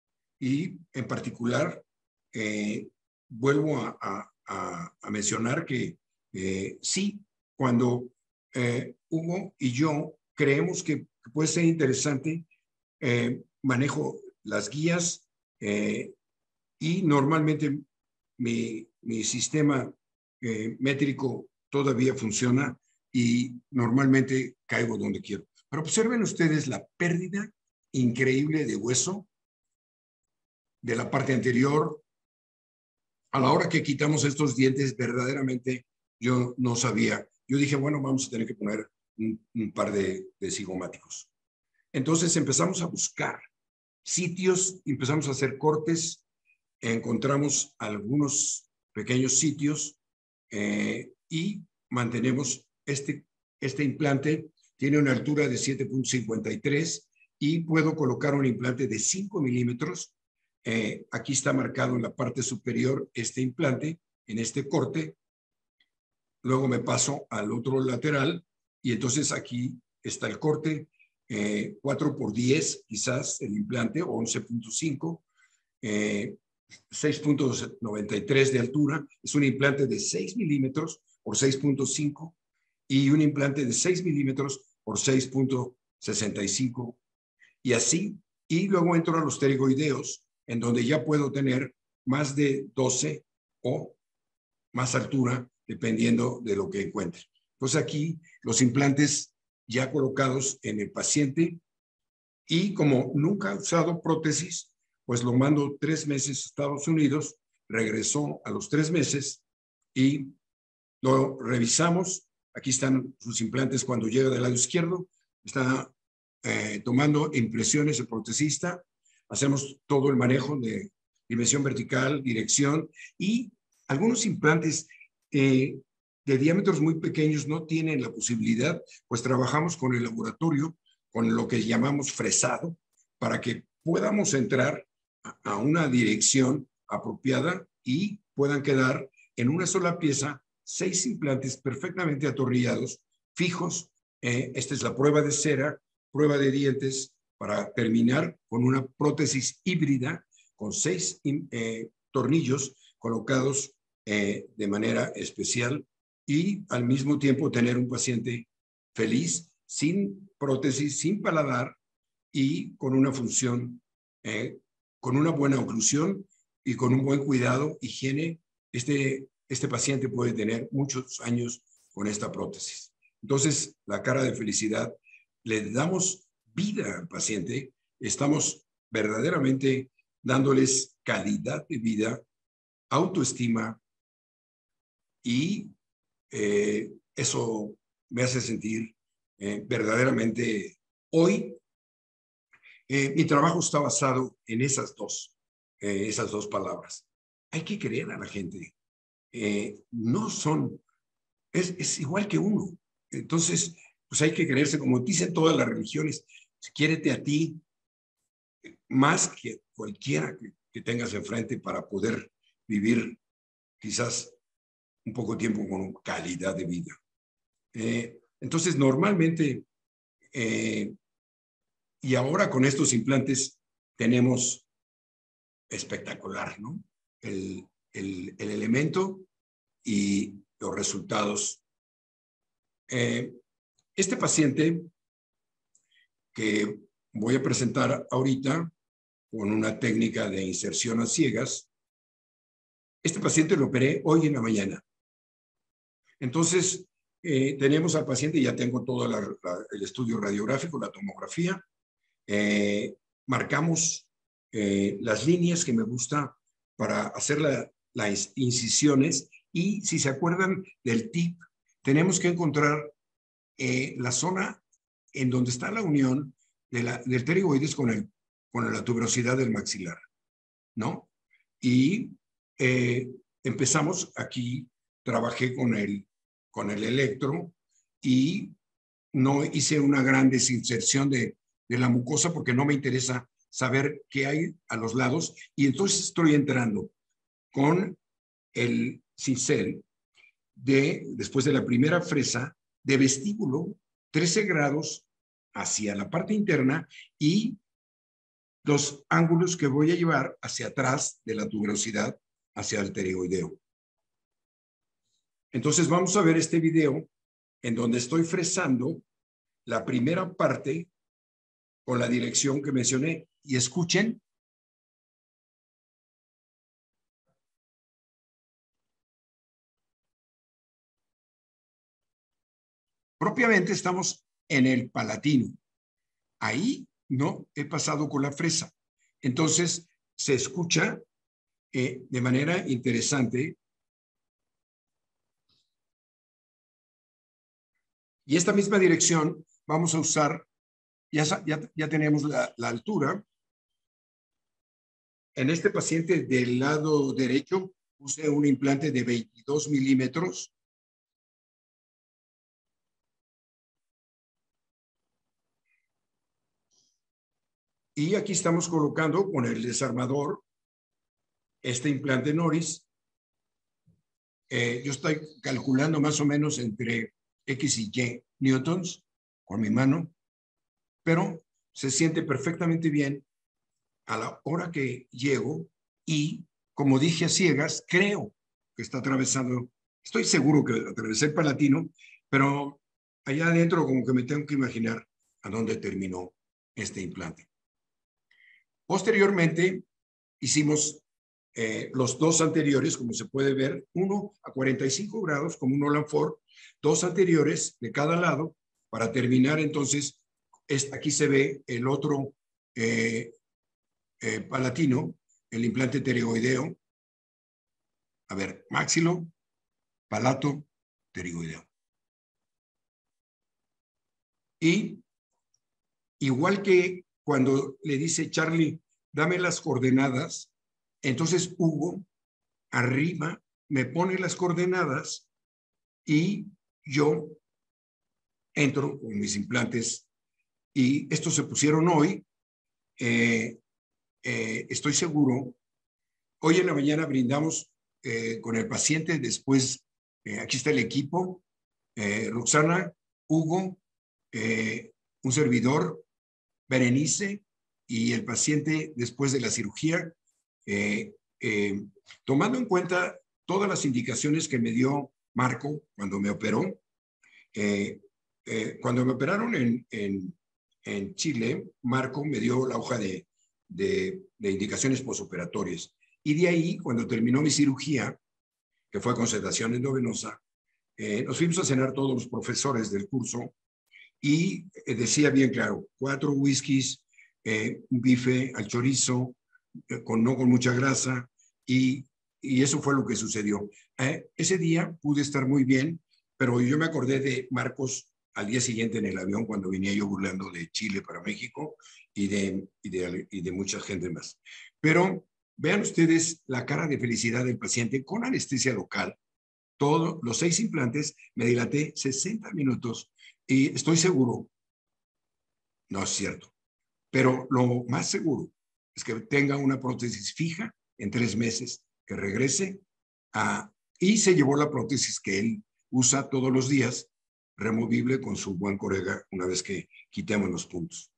Y en particular, eh, vuelvo a, a, a, a mencionar que eh, sí, cuando eh, Hugo y yo creemos que puede ser interesante, eh, manejo las guías eh, y normalmente mi, mi sistema eh, métrico todavía funciona y normalmente caigo donde quiero. Pero observen ustedes la pérdida increíble de hueso de la parte anterior. A la hora que quitamos estos dientes, verdaderamente yo no sabía. Yo dije, bueno, vamos a tener que poner un, un par de, de cigomáticos. Entonces empezamos a buscar sitios, empezamos a hacer cortes, encontramos algunos pequeños sitios eh, y mantenemos este, este implante. Tiene una altura de siete punto cincuenta y tres y puedo colocar un implante de cinco milímetros. Eh, aquí está marcado en la parte superior este implante, en este corte. Luego me paso al otro lateral y entonces aquí está el corte, eh, cuatro por diez quizás el implante, o once punto cinco, eh, seis punto noventa y tres de altura. Es un implante de seis milímetros por seis punto cinco y un implante de seis milímetros por seis punto sesenta y cinco. Y así, y luego entro a los pterigoideos, en donde ya puedo tener más de doce o más altura, dependiendo de lo que encuentre. Pues aquí los implantes ya colocados en el paciente, y como nunca ha usado prótesis, pues lo mando tres meses a Estados Unidos, regresó a los tres meses y lo revisamos Aquí están sus implantes cuando llega del lado izquierdo. Está eh, tomando impresiones el protesista. Hacemos todo el manejo de dimensión vertical, dirección, y algunos implantes eh, de diámetros muy pequeños no tienen la posibilidad, pues trabajamos con el laboratorio, con lo que llamamos fresado, para que podamos entrar a, a una dirección apropiada y puedan quedar en una sola pieza seis implantes perfectamente atornillados, fijos. Eh, esta es la prueba de cera, prueba de dientes, para terminar con una prótesis híbrida con seis eh, tornillos colocados eh, de manera especial, y al mismo tiempo tener un paciente feliz, sin prótesis, sin paladar y con una función, eh, con una buena oclusión y con un buen cuidado, higiene. Este, este paciente puede tener muchos años con esta prótesis. Entonces, la cara de felicidad, le damos vida al paciente, estamos verdaderamente dándoles calidad de vida, autoestima, y eh, eso me hace sentir eh, verdaderamente hoy. Eh, mi trabajo está basado en esas dos, eh, esas dos palabras. Hay que creer a la gente. Eh, no son, es, es igual que uno. Entonces, pues hay que creerse, como dicen todas las religiones, quiérete a ti más que cualquiera que, que tengas enfrente, para poder vivir quizás un poco tiempo con calidad de vida. Eh, entonces, normalmente, eh, y ahora con estos implantes tenemos espectacular, ¿no? El, el, el elemento y los resultados. Eh, este paciente que voy a presentar ahorita con una técnica de inserción a ciegas, este paciente lo operé hoy en la mañana. Entonces, eh, tenemos al paciente, ya tengo todo la, la, el estudio radiográfico, la tomografía, eh, marcamos eh, las líneas que me gusta para hacer la, las incisiones, y si se acuerdan del tip, tenemos que encontrar eh, la zona en donde está la unión de la, del pterigoides con, el, con la tuberosidad del maxilar, ¿no? Y eh, empezamos aquí, trabajé con el, con el electro, y no hice una gran desinserción de, de la mucosa porque no me interesa saber qué hay a los lados, y entonces estoy entrando con el cincel de, después de la primera fresa, de vestíbulo, trece grados hacia la parte interna, y los ángulos que voy a llevar hacia atrás de la tuberosidad hacia el pterigoideo. Entonces vamos a ver este video en donde estoy fresando la primera parte con la dirección que mencioné, y escuchen. Propiamente estamos en el palatino. Ahí no he pasado con la fresa. Entonces se escucha eh, de manera interesante. Y esta misma dirección vamos a usar, ya, ya, ya tenemos la, la altura. En este paciente del lado derecho puse un implante de veintidós milímetros. Y aquí estamos colocando con el desarmador este implante Noris. Eh, yo estoy calculando más o menos entre X y Y newtons con mi mano, pero se siente perfectamente bien a la hora que llego, y como dije a ciegas, creo que está atravesando, estoy seguro que atravesé el palatino, pero allá adentro como que me tengo que imaginar a dónde terminó este implante. Posteriormente hicimos eh, los dos anteriores, como se puede ver, uno a cuarenta y cinco grados como un Holland Ford, dos anteriores de cada lado, para terminar entonces, es, aquí se ve el otro eh, eh, palatino, el implante pterigoideo. A ver, máxilo, palato, pterigoideo. Y igual que cuando le dice Charlie, dame las coordenadas, entonces Hugo arriba me pone las coordenadas y yo entro con mis implantes y estos se pusieron hoy. Eh, eh, estoy seguro, hoy en la mañana brindamos eh, con el paciente, después eh, aquí está el equipo, eh, Roxana, Hugo, eh, un servidor, Berenice y el paciente después de la cirugía, eh, eh, tomando en cuenta todas las indicaciones que me dio Marco cuando me operó. Eh, eh, cuando me operaron en, en, en Chile, Marco me dio la hoja de, de, de indicaciones posoperatorias. Y de ahí, cuando terminó mi cirugía, que fue con sedación endovenosa, eh, nos fuimos a cenar todos los profesores del curso y eh, decía bien claro, cuatro whiskies, eh, un bife al chorizo, eh, con, no con mucha grasa, y, y eso fue lo que sucedió. Eh, ese día pude estar muy bien, pero yo me acordé de Marcos al día siguiente en el avión cuando venía yo burlando de Chile para México y de, y de, y de mucha gente más. Pero vean ustedes la cara de felicidad del paciente con anestesia local. Todos los seis implantes, me dilaté sesenta minutos y estoy seguro, no es cierto, pero lo más seguro es que tenga una prótesis fija en tres meses, que regrese a, y se llevó la prótesis que él usa todos los días, removible con su buen colega una vez que quitemos los puntos.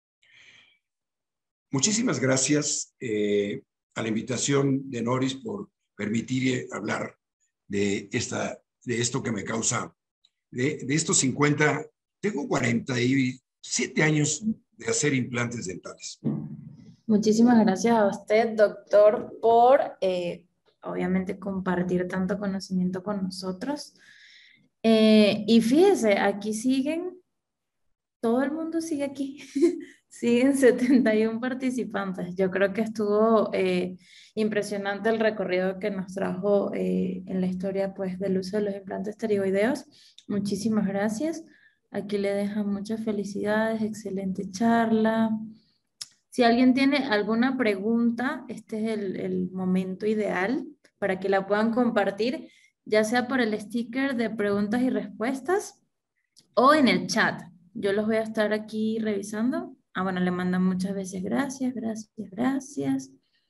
Muchísimas gracias eh, a la invitación de Noris por permitir hablar de, esta, de esto que me causa, de, de estos cincuenta, tengo cuarenta y siete años de hacer implantes dentales. Muchísimas gracias a usted, doctor, por eh, obviamente compartir tanto conocimiento con nosotros. Eh, y fíjese, aquí siguen, todo el mundo sigue aquí, siguen setenta y uno participantes. Yo creo que estuvo eh, impresionante el recorrido que nos trajo eh, en la historia pues, del uso de los implantes pterigoideos. Muchísimas gracias. Aquí le dejan muchas felicidades, excelente charla. Si alguien tiene alguna pregunta, este es el, el momento ideal para que la puedan compartir, ya sea por el sticker de preguntas y respuestas o en el chat. Yo los voy a estar aquí revisando. Ah, bueno, le mandan muchas veces gracias, gracias, gracias.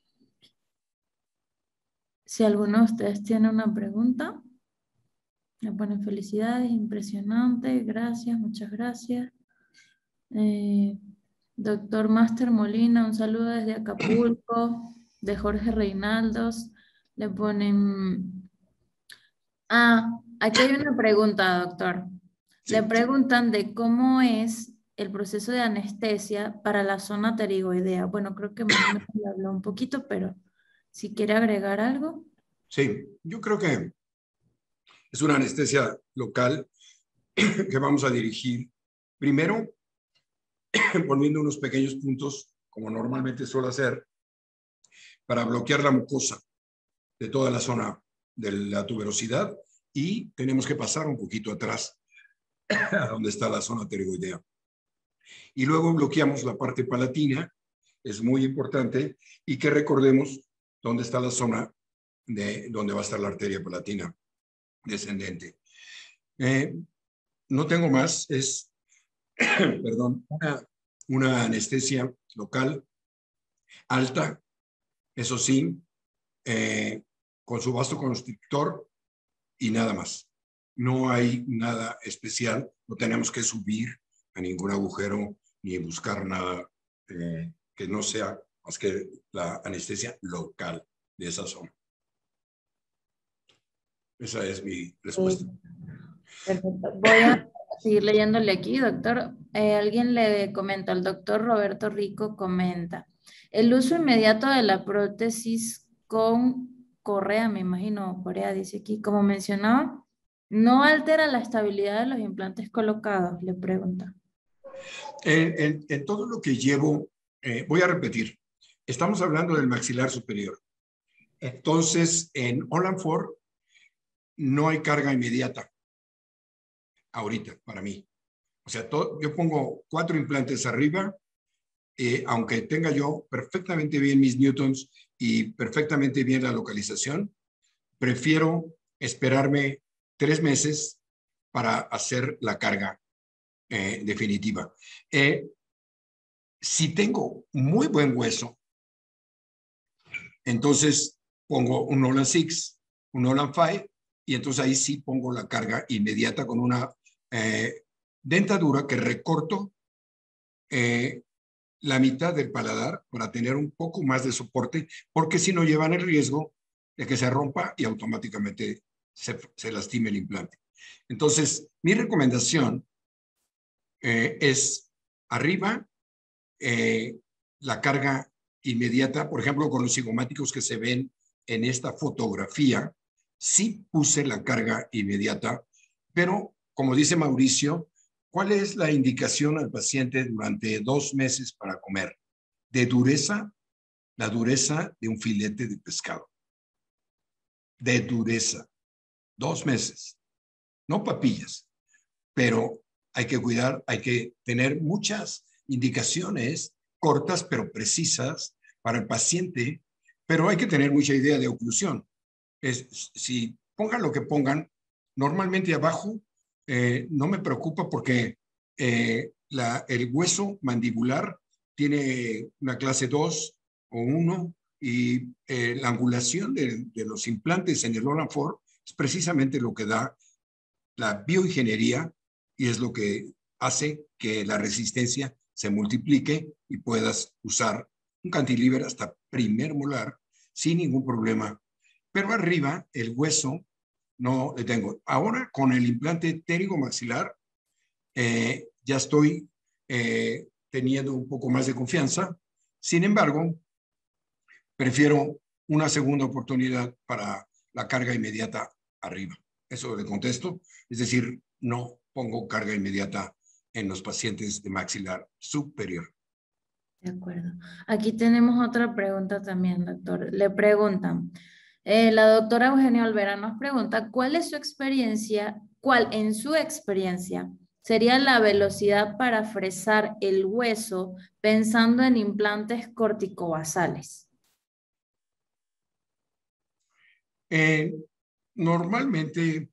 Si alguno de ustedes tiene una pregunta, le ponen felicidades, impresionante, gracias, muchas gracias. Eh, Doctor Master Molina, un saludo desde Acapulco, de Jorge Reinaldos. Le ponen... Ah, aquí hay una pregunta, doctor. Sí. Le preguntan de cómo es el proceso de anestesia para la zona pterigoidea. Bueno, creo que más o menos le habló un poquito, pero si quiere agregar algo. Sí, yo creo que es una anestesia local que vamos a dirigir primero poniendo unos pequeños puntos, como normalmente suelo hacer, para bloquear la mucosa de toda la zona de la tuberosidad y tenemos que pasar un poquito atrás a donde está la zona pterigoidea. Y luego bloqueamos la parte palatina, es muy importante, y que recordemos dónde está la zona de donde va a estar la arteria palatina descendente. Eh, no tengo más, es, perdón, una, una anestesia local alta, eso sí, eh, con su vaso constrictor y nada más. No hay nada especial, no tenemos que subir a ningún agujero ni buscar nada eh, que no sea más que la anestesia local de esa zona. Esa es mi respuesta. Perfecto. Voy a seguir leyéndole aquí, doctor. Eh, alguien le comenta, el doctor Roberto Rico comenta, el uso inmediato de la prótesis con correa, me imagino, correa dice aquí, como mencionaba, ¿no altera la estabilidad de los implantes colocados? Le pregunta. En, en, en todo lo que llevo, eh, voy a repetir, estamos hablando del maxilar superior. Entonces, en Olanfor no hay carga inmediata ahorita para mí. O sea, todo, yo pongo cuatro implantes arriba, eh, aunque tenga yo perfectamente bien mis newtons y perfectamente bien la localización, prefiero esperarme tres meses para hacer la carga eh, definitiva. Eh, si tengo muy buen hueso, entonces pongo un Nolan seis, un Nolan cinco, y entonces ahí sí pongo la carga inmediata con una eh, dentadura que recorto eh, la mitad del paladar para tener un poco más de soporte, porque si no llevan el riesgo de que se rompa y automáticamente se, se lastime el implante. Entonces, mi recomendación eh, es arriba, eh, la carga inmediata, por ejemplo, con los cigomáticos que se ven en esta fotografía, sí puse la carga inmediata, pero como dice Mauricio, ¿cuál es la indicación al paciente durante dos meses para comer? De dureza, la dureza de un filete de pescado. De dureza. Dos meses. No papillas, pero hay que cuidar, hay que tener muchas indicaciones cortas pero precisas para el paciente, pero hay que tener mucha idea de oclusión. Es, si pongan lo que pongan, normalmente abajo eh, no me preocupa porque eh, la, el hueso mandibular tiene una clase dos o uno y eh, la angulación de, de los implantes en el Nolan cuatro es precisamente lo que da la bioingeniería y es lo que hace que la resistencia se multiplique y puedas usar un cantilever hasta primer molar sin ningún problema. Pero arriba, el hueso, no le tengo. Ahora, con el implante pterigomaxilar, eh, ya estoy eh, teniendo un poco más de confianza. Sin embargo, prefiero una segunda oportunidad para la carga inmediata arriba. Eso le contesto. Es decir, no pongo carga inmediata en los pacientes de maxilar superior. De acuerdo. Aquí tenemos otra pregunta también, doctor. Le preguntan, eh, la doctora Eugenia Olvera nos pregunta, ¿cuál es su experiencia, cuál en su experiencia sería la velocidad para fresar el hueso pensando en implantes corticobasales? Eh, normalmente,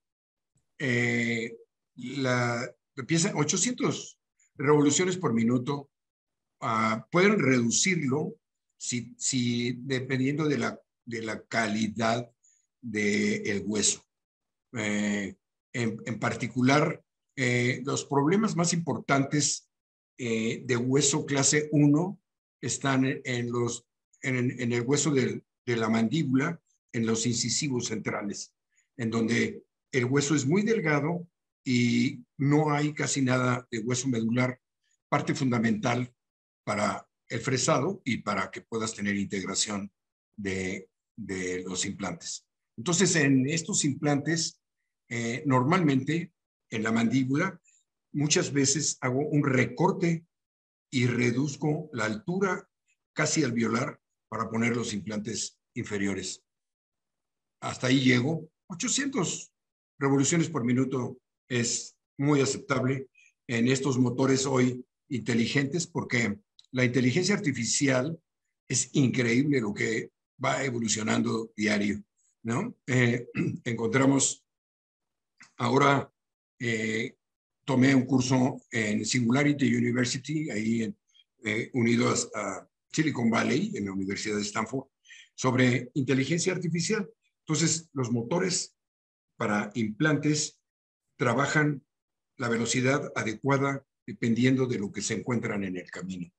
eh, la, empieza ochocientas revoluciones por minuto. Uh, pueden reducirlo si, si dependiendo de la, de la calidad del de hueso. Eh, en, en, particular, eh, los problemas más importantes eh, de hueso clase uno están en, los, en, en el hueso de, de la mandíbula, en los incisivos centrales, en donde el hueso es muy delgado y no hay casi nada de hueso medular, parte fundamental para el fresado y para que puedas tener integración de, de los implantes. Entonces, en estos implantes, eh, normalmente en la mandíbula, muchas veces hago un recorte y reduzco la altura casi alveolar para poner los implantes inferiores. Hasta ahí llego. ochocientas revoluciones por minuto es muy aceptable en estos motores hoy inteligentes porque la inteligencia artificial es increíble lo que va evolucionando diario, ¿no? Eh, encontramos ahora, eh, tomé un curso en Singularity University, ahí en, eh, unidos a Silicon Valley, en la Universidad de Stanford, sobre inteligencia artificial. Entonces, los motores para implantes trabajan la velocidad adecuada dependiendo de lo que se encuentran en el camino.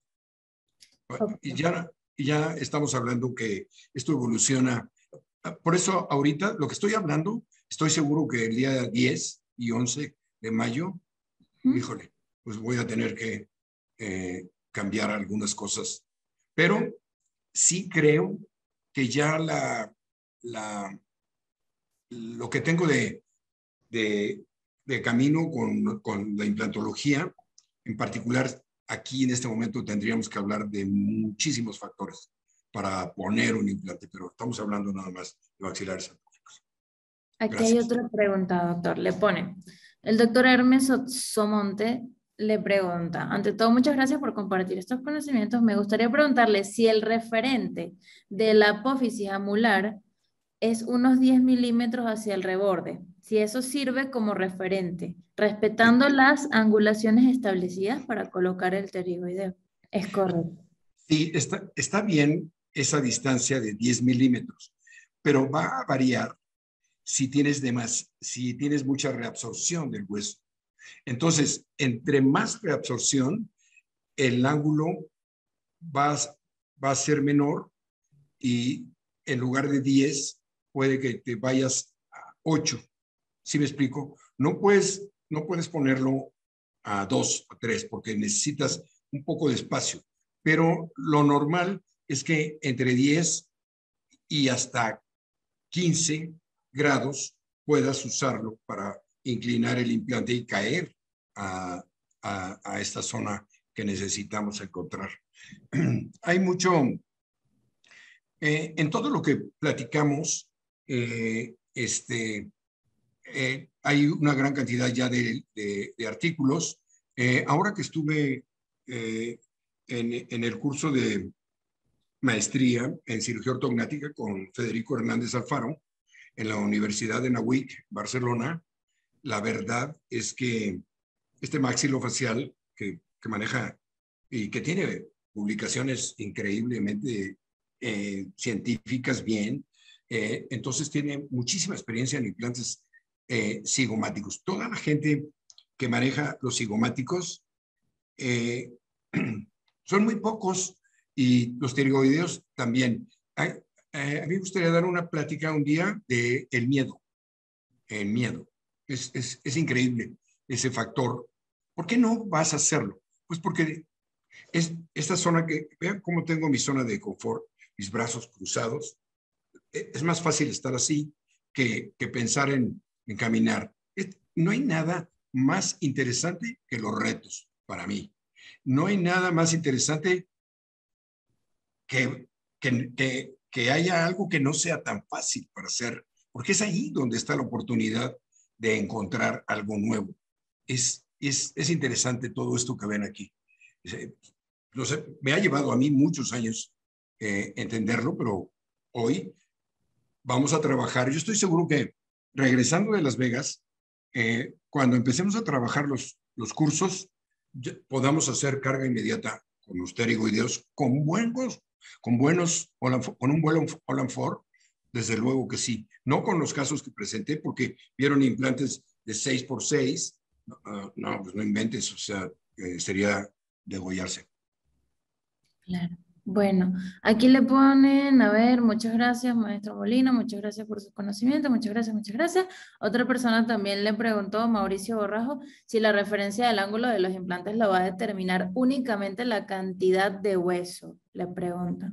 Okay. Y ya, ya estamos hablando que esto evoluciona. Por eso ahorita lo que estoy hablando, estoy seguro que el día diez y once de mayo, ¿Mm? híjole, pues voy a tener que eh, cambiar algunas cosas. Pero sí creo que ya la, la, lo que tengo de, de, de camino con, con la implantología, en particular aquí en este momento tendríamos que hablar de muchísimos factores para poner un implante, pero estamos hablando nada más de maxilares atóficos. Aquí Gracias. Hay otra pregunta, doctor. Le pone, El doctor Hermes So- Somonte le pregunta, ante todo, muchas gracias por compartir estos conocimientos. Me gustaría preguntarle si el referente de la apófisis amular es unos diez milímetros hacia el reborde, si eso sirve como referente, respetando las angulaciones establecidas para colocar el pterigoideo. Es correcto. Sí, está, está bien esa distancia de diez milímetros, pero va a variar si tienes, de más, si tienes mucha reabsorción del hueso. Entonces, entre más reabsorción, el ángulo va, a- va a ser menor y en lugar de diez, puede que te vayas a ocho. ¿Sí me explico? No puedes, no puedes ponerlo a dos o tres porque necesitas un poco de espacio, pero lo normal es que entre diez y hasta quince grados puedas usarlo para inclinar el implante y caer a, a, a esta zona que necesitamos encontrar. Hay mucho, eh, en todo lo que platicamos, eh, este, eh, hay una gran cantidad ya de, de, de artículos. Eh, ahora que estuve eh, en, en, el curso de maestría en cirugía ortognática con Federico Hernández Alfaro en la Universidad de Nahuic, Barcelona, la verdad es que este maxilofacial que, que maneja y que tiene publicaciones increíblemente eh, científicas bien, eh, entonces tiene muchísima experiencia en implantes eh, cigomáticos. Toda la gente que maneja los cigomáticos eh, son muy pocos y los pterigoideos también. Hay, eh, a mí me gustaría dar una plática un día de el miedo, el miedo. Es, es, es increíble ese factor. ¿Por qué no vas a hacerlo? Pues porque es esta zona que, vean cómo tengo mi zona de confort, mis brazos cruzados. Es más fácil estar así que, que pensar en, en caminar. Es, no hay nada más interesante que los retos para mí. No hay nada más interesante que, que, que, que haya algo que no sea tan fácil para hacer, porque es ahí donde está la oportunidad de encontrar algo nuevo. Es, es, es interesante todo esto que ven aquí. No sé, me ha llevado a mí muchos años eh, entenderlo, pero hoy vamos a trabajar. Yo estoy seguro que regresando de Las Vegas, eh, cuando empecemos a trabajar los, los cursos, podamos hacer carga inmediata con los pterigoideos con buenos, con buenos, con un buen Holland Ford, desde luego que sí. No con los casos que presenté, porque vieron implantes de seis por seis. Uh, no, pues no inventes, o sea, eh, sería degollarse. Claro. Bueno, aquí le ponen, a ver, muchas gracias, maestro Molina, muchas gracias por su conocimiento, muchas gracias, muchas gracias. Otra persona también le preguntó, Mauricio Borrajo, si la referencia del ángulo de los implantes lo va a determinar únicamente la cantidad de hueso, le pregunta.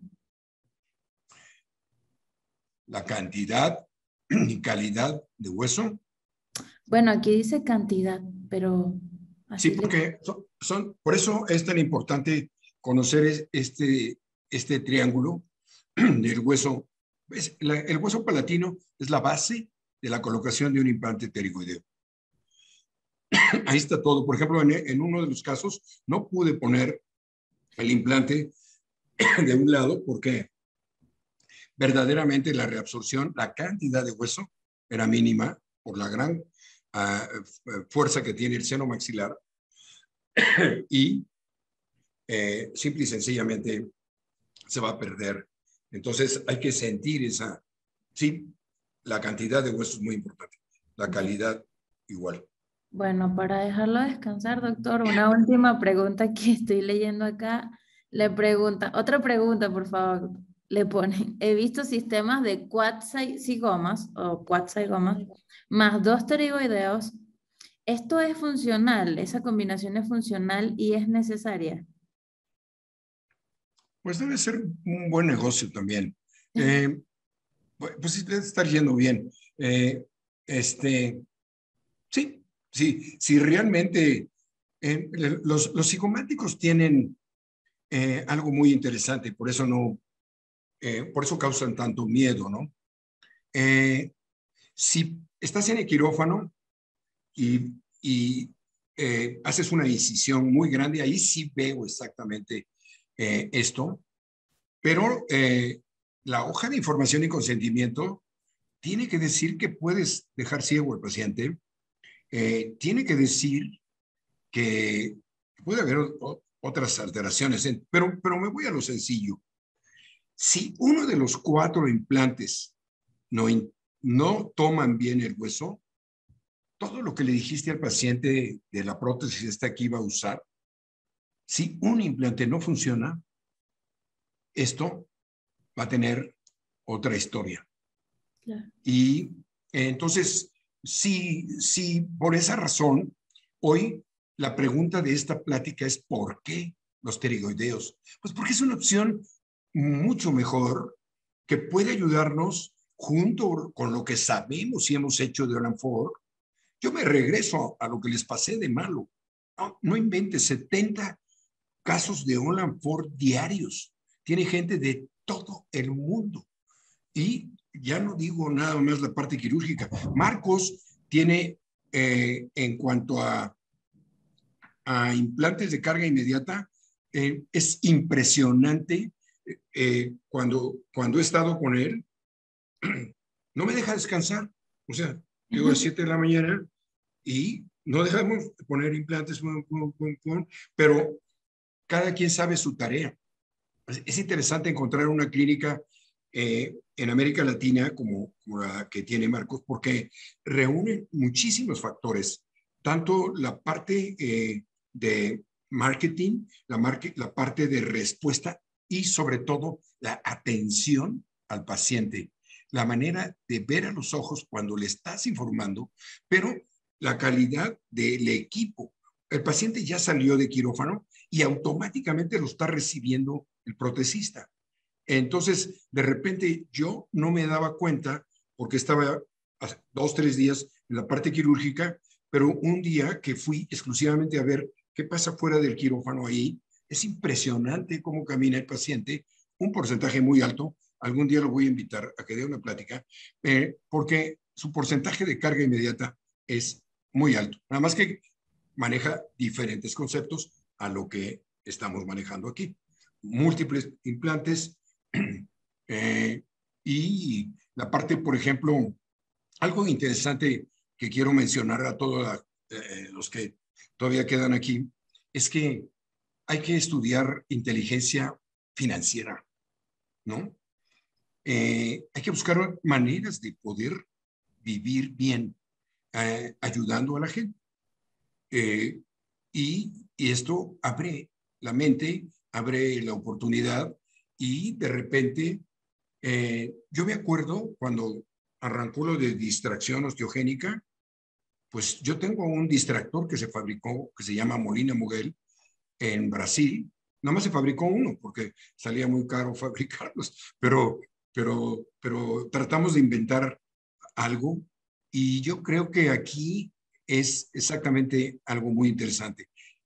La cantidad y calidad de hueso. Bueno, aquí dice cantidad, pero Sí, así le... porque son, son, por eso es tan importante conocer este, este triángulo del hueso. Es la, el hueso palatino es la base de la colocación de un implante pterigoideo. Ahí está todo. Por ejemplo, en, en uno de los casos no pude poner el implante de un lado porque verdaderamente la reabsorción, la cantidad de hueso era mínima por la gran uh, fuerza que tiene el seno maxilar y eh, simple y sencillamente se va a perder. Entonces hay que sentir esa, sí, la cantidad de hueso es muy importante, la calidad igual. Bueno, para dejarlo descansar, doctor, una última pregunta que estoy leyendo acá. Le pregunta, otra pregunta, por favor. Le ponen, he visto sistemas de quad-cigomas o quad-cigomas más dos pterigoideos. ¿Esto es funcional? ¿Esa combinación es funcional y es necesaria? Pues debe ser un buen negocio también. Eh, pues debe estar yendo bien. Eh, este, sí, sí, sí, realmente eh, los, los psicomáticos tienen eh, algo muy interesante, por eso no, eh, por eso causan tanto miedo, ¿no? Eh, si estás en el quirófano y y eh, haces una incisión muy grande, ahí sí veo exactamente eh, esto, pero eh, la hoja de información y consentimiento tiene que decir que puedes dejar ciego al paciente, eh, tiene que decir que puede haber o, otras alteraciones, en, pero, pero me voy a lo sencillo. Si uno de los cuatro implantes no, no toman bien el hueso, todo lo que le dijiste al paciente de la prótesis esta que iba a usar, si un implante no funciona, esto va a tener otra historia. Claro. Y eh, entonces, sí, sí, por esa razón, hoy la pregunta de esta plática es ¿por qué los pterigoideos? Pues porque es una opción mucho mejor que puede ayudarnos junto con lo que sabemos y hemos hecho de Olam Ford. Yo me regreso a lo que les pasé de malo. No, no inventes, setenta casos de Olam Ford diarios. Tiene gente de todo el mundo. Y ya no digo nada más la parte quirúrgica. Marcos tiene, eh, en cuanto a, a implantes de carga inmediata, eh, es impresionante. Eh, cuando, cuando he estado con él, no me deja descansar. O sea, llego a las siete de la mañana y no dejamos de poner implantes, pum, pum, pum, pum, pero cada quien sabe su tarea. Es interesante encontrar una clínica eh, en América Latina como, como la que tiene Marcos, porque reúne muchísimos factores, tanto la parte eh, de marketing, la, market, la parte de respuesta y sobre todo la atención al paciente, la manera de ver a los ojos cuando le estás informando, pero la calidad del equipo. El paciente ya salió de quirófano y automáticamente lo está recibiendo el protecista. Entonces, de repente yo no me daba cuenta porque estaba dos, tres días en la parte quirúrgica, pero un día que fui exclusivamente a ver qué pasa fuera del quirófano ahí, es impresionante cómo camina el paciente, un porcentaje muy alto. Algún día lo voy a invitar a que dé una plática, eh, porque su porcentaje de carga inmediata es muy alto. Nada más que maneja diferentes conceptos a lo que estamos manejando aquí. Múltiples implantes eh, y la parte, por ejemplo, algo interesante que quiero mencionar a todos eh, los que todavía quedan aquí, es que hay que estudiar inteligencia financiera, ¿no? Eh, hay que buscar maneras de poder vivir bien, eh, ayudando a la gente. Eh, y, y esto abre la mente, abre la oportunidad y de repente, eh, yo me acuerdo cuando arrancó lo de distracción osteogénica, pues yo tengo un distractor que se fabricó, que se llama Molina Mogel, en Brasil. Nada más se fabricó uno porque salía muy caro fabricarlos, pero, pero, pero tratamos de inventar algo y yo creo que aquí es exactamente algo muy interesante.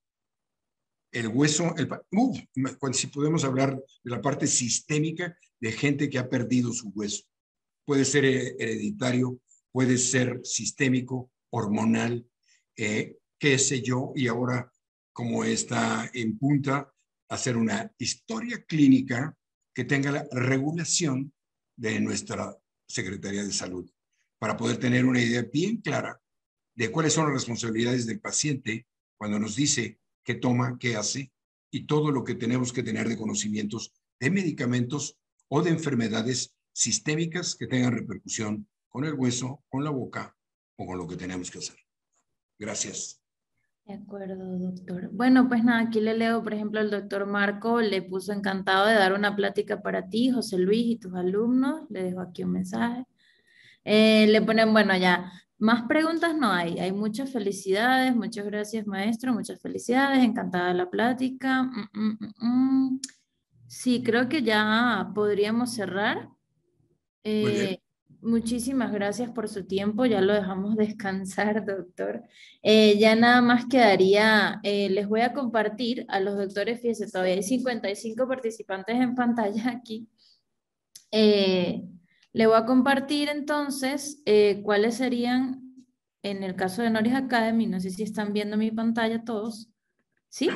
El hueso, el, uh, si podemos hablar de la parte sistémica de gente que ha perdido su hueso. Puede ser hereditario, puede ser sistémico, hormonal, eh, qué sé yo, y ahora como está en punta, hacer una historia clínica que tenga la regulación de nuestra Secretaría de Salud, para poder tener una idea bien clara de cuáles son las responsabilidades del paciente cuando nos dice qué toma, qué hace, y todo lo que tenemos que tener de conocimientos de medicamentos o de enfermedades sistémicas que tengan repercusión con el hueso, con la boca o con lo que tenemos que hacer. Gracias. De acuerdo, doctor. Bueno, pues nada, aquí le leo, por ejemplo, el doctor Marco le puso encantado de dar una plática para ti, José Luis, y tus alumnos. Le dejo aquí un mensaje. Eh, le ponen, bueno, ya, más preguntas no hay. Hay muchas felicidades, muchas gracias, maestro, muchas felicidades, encantada la plática. Mm, mm, mm, mm. Sí, creo que ya podríamos cerrar. Muy bien. Eh, muchísimas gracias por su tiempo, ya lo dejamos descansar, doctor. Eh, ya nada más quedaría, eh, les voy a compartir a los doctores, fíjense, todavía hay cincuenta y cinco participantes en pantalla aquí. Eh, le voy a compartir entonces eh, cuáles serían en el caso de Noris Academy, no sé si están viendo mi pantalla todos, ¿sí?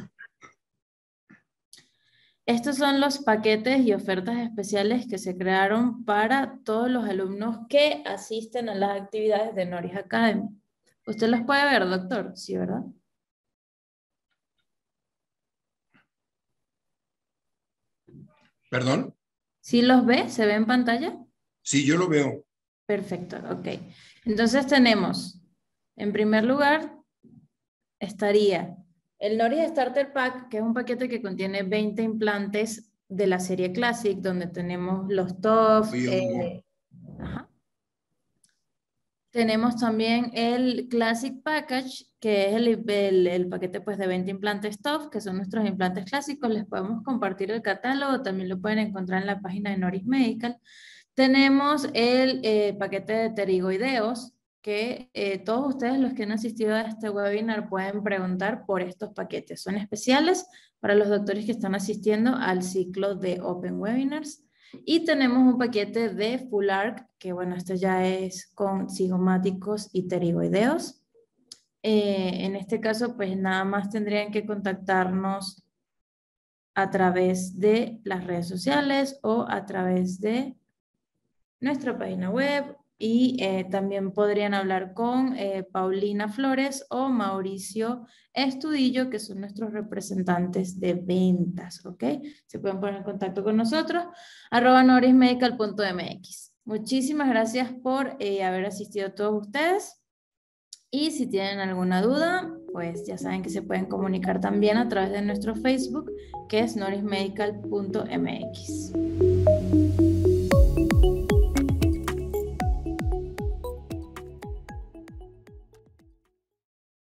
Estos son los paquetes y ofertas especiales que se crearon para todos los alumnos que asisten a las actividades de Noris Academy. ¿Usted los puede ver, doctor? Sí, ¿verdad? ¿Perdón? ¿Sí los ve? ¿Se ve en pantalla? Sí, yo lo veo. Perfecto, ok. Entonces tenemos, en primer lugar, estaría el Noris Starter Pack, que es un paquete que contiene veinte implantes de la serie Classic, donde tenemos los T O F. Eh, ajá. Tenemos también el Classic Package, que es el, el, el paquete pues, de veinte implantes T O F, que son nuestros implantes clásicos. Les podemos compartir el catálogo, también lo pueden encontrar en la página de Noris Medical. Tenemos el eh, paquete de pterigoideos, que eh, todos ustedes los que han asistido a este webinar pueden preguntar por estos paquetes. Son especiales para los doctores que están asistiendo al ciclo de Open Webinars. Y tenemos un paquete de Full Arc, que bueno, este ya es con cigomáticos y pterigoideos. Eh, en este caso, pues nada más tendrían que contactarnos a través de las redes sociales o a través de nuestra página web, y eh, también podrían hablar con eh, Paulina Flores o Mauricio Estudillo, que son nuestros representantes de ventas, ¿ok? Se pueden poner en contacto con nosotros, arroba norismedical punto mx. Muchísimas gracias por eh, haber asistido a todos ustedes, y si tienen alguna duda, pues ya saben que se pueden comunicar también a través de nuestro Facebook, que es norismedical punto mx.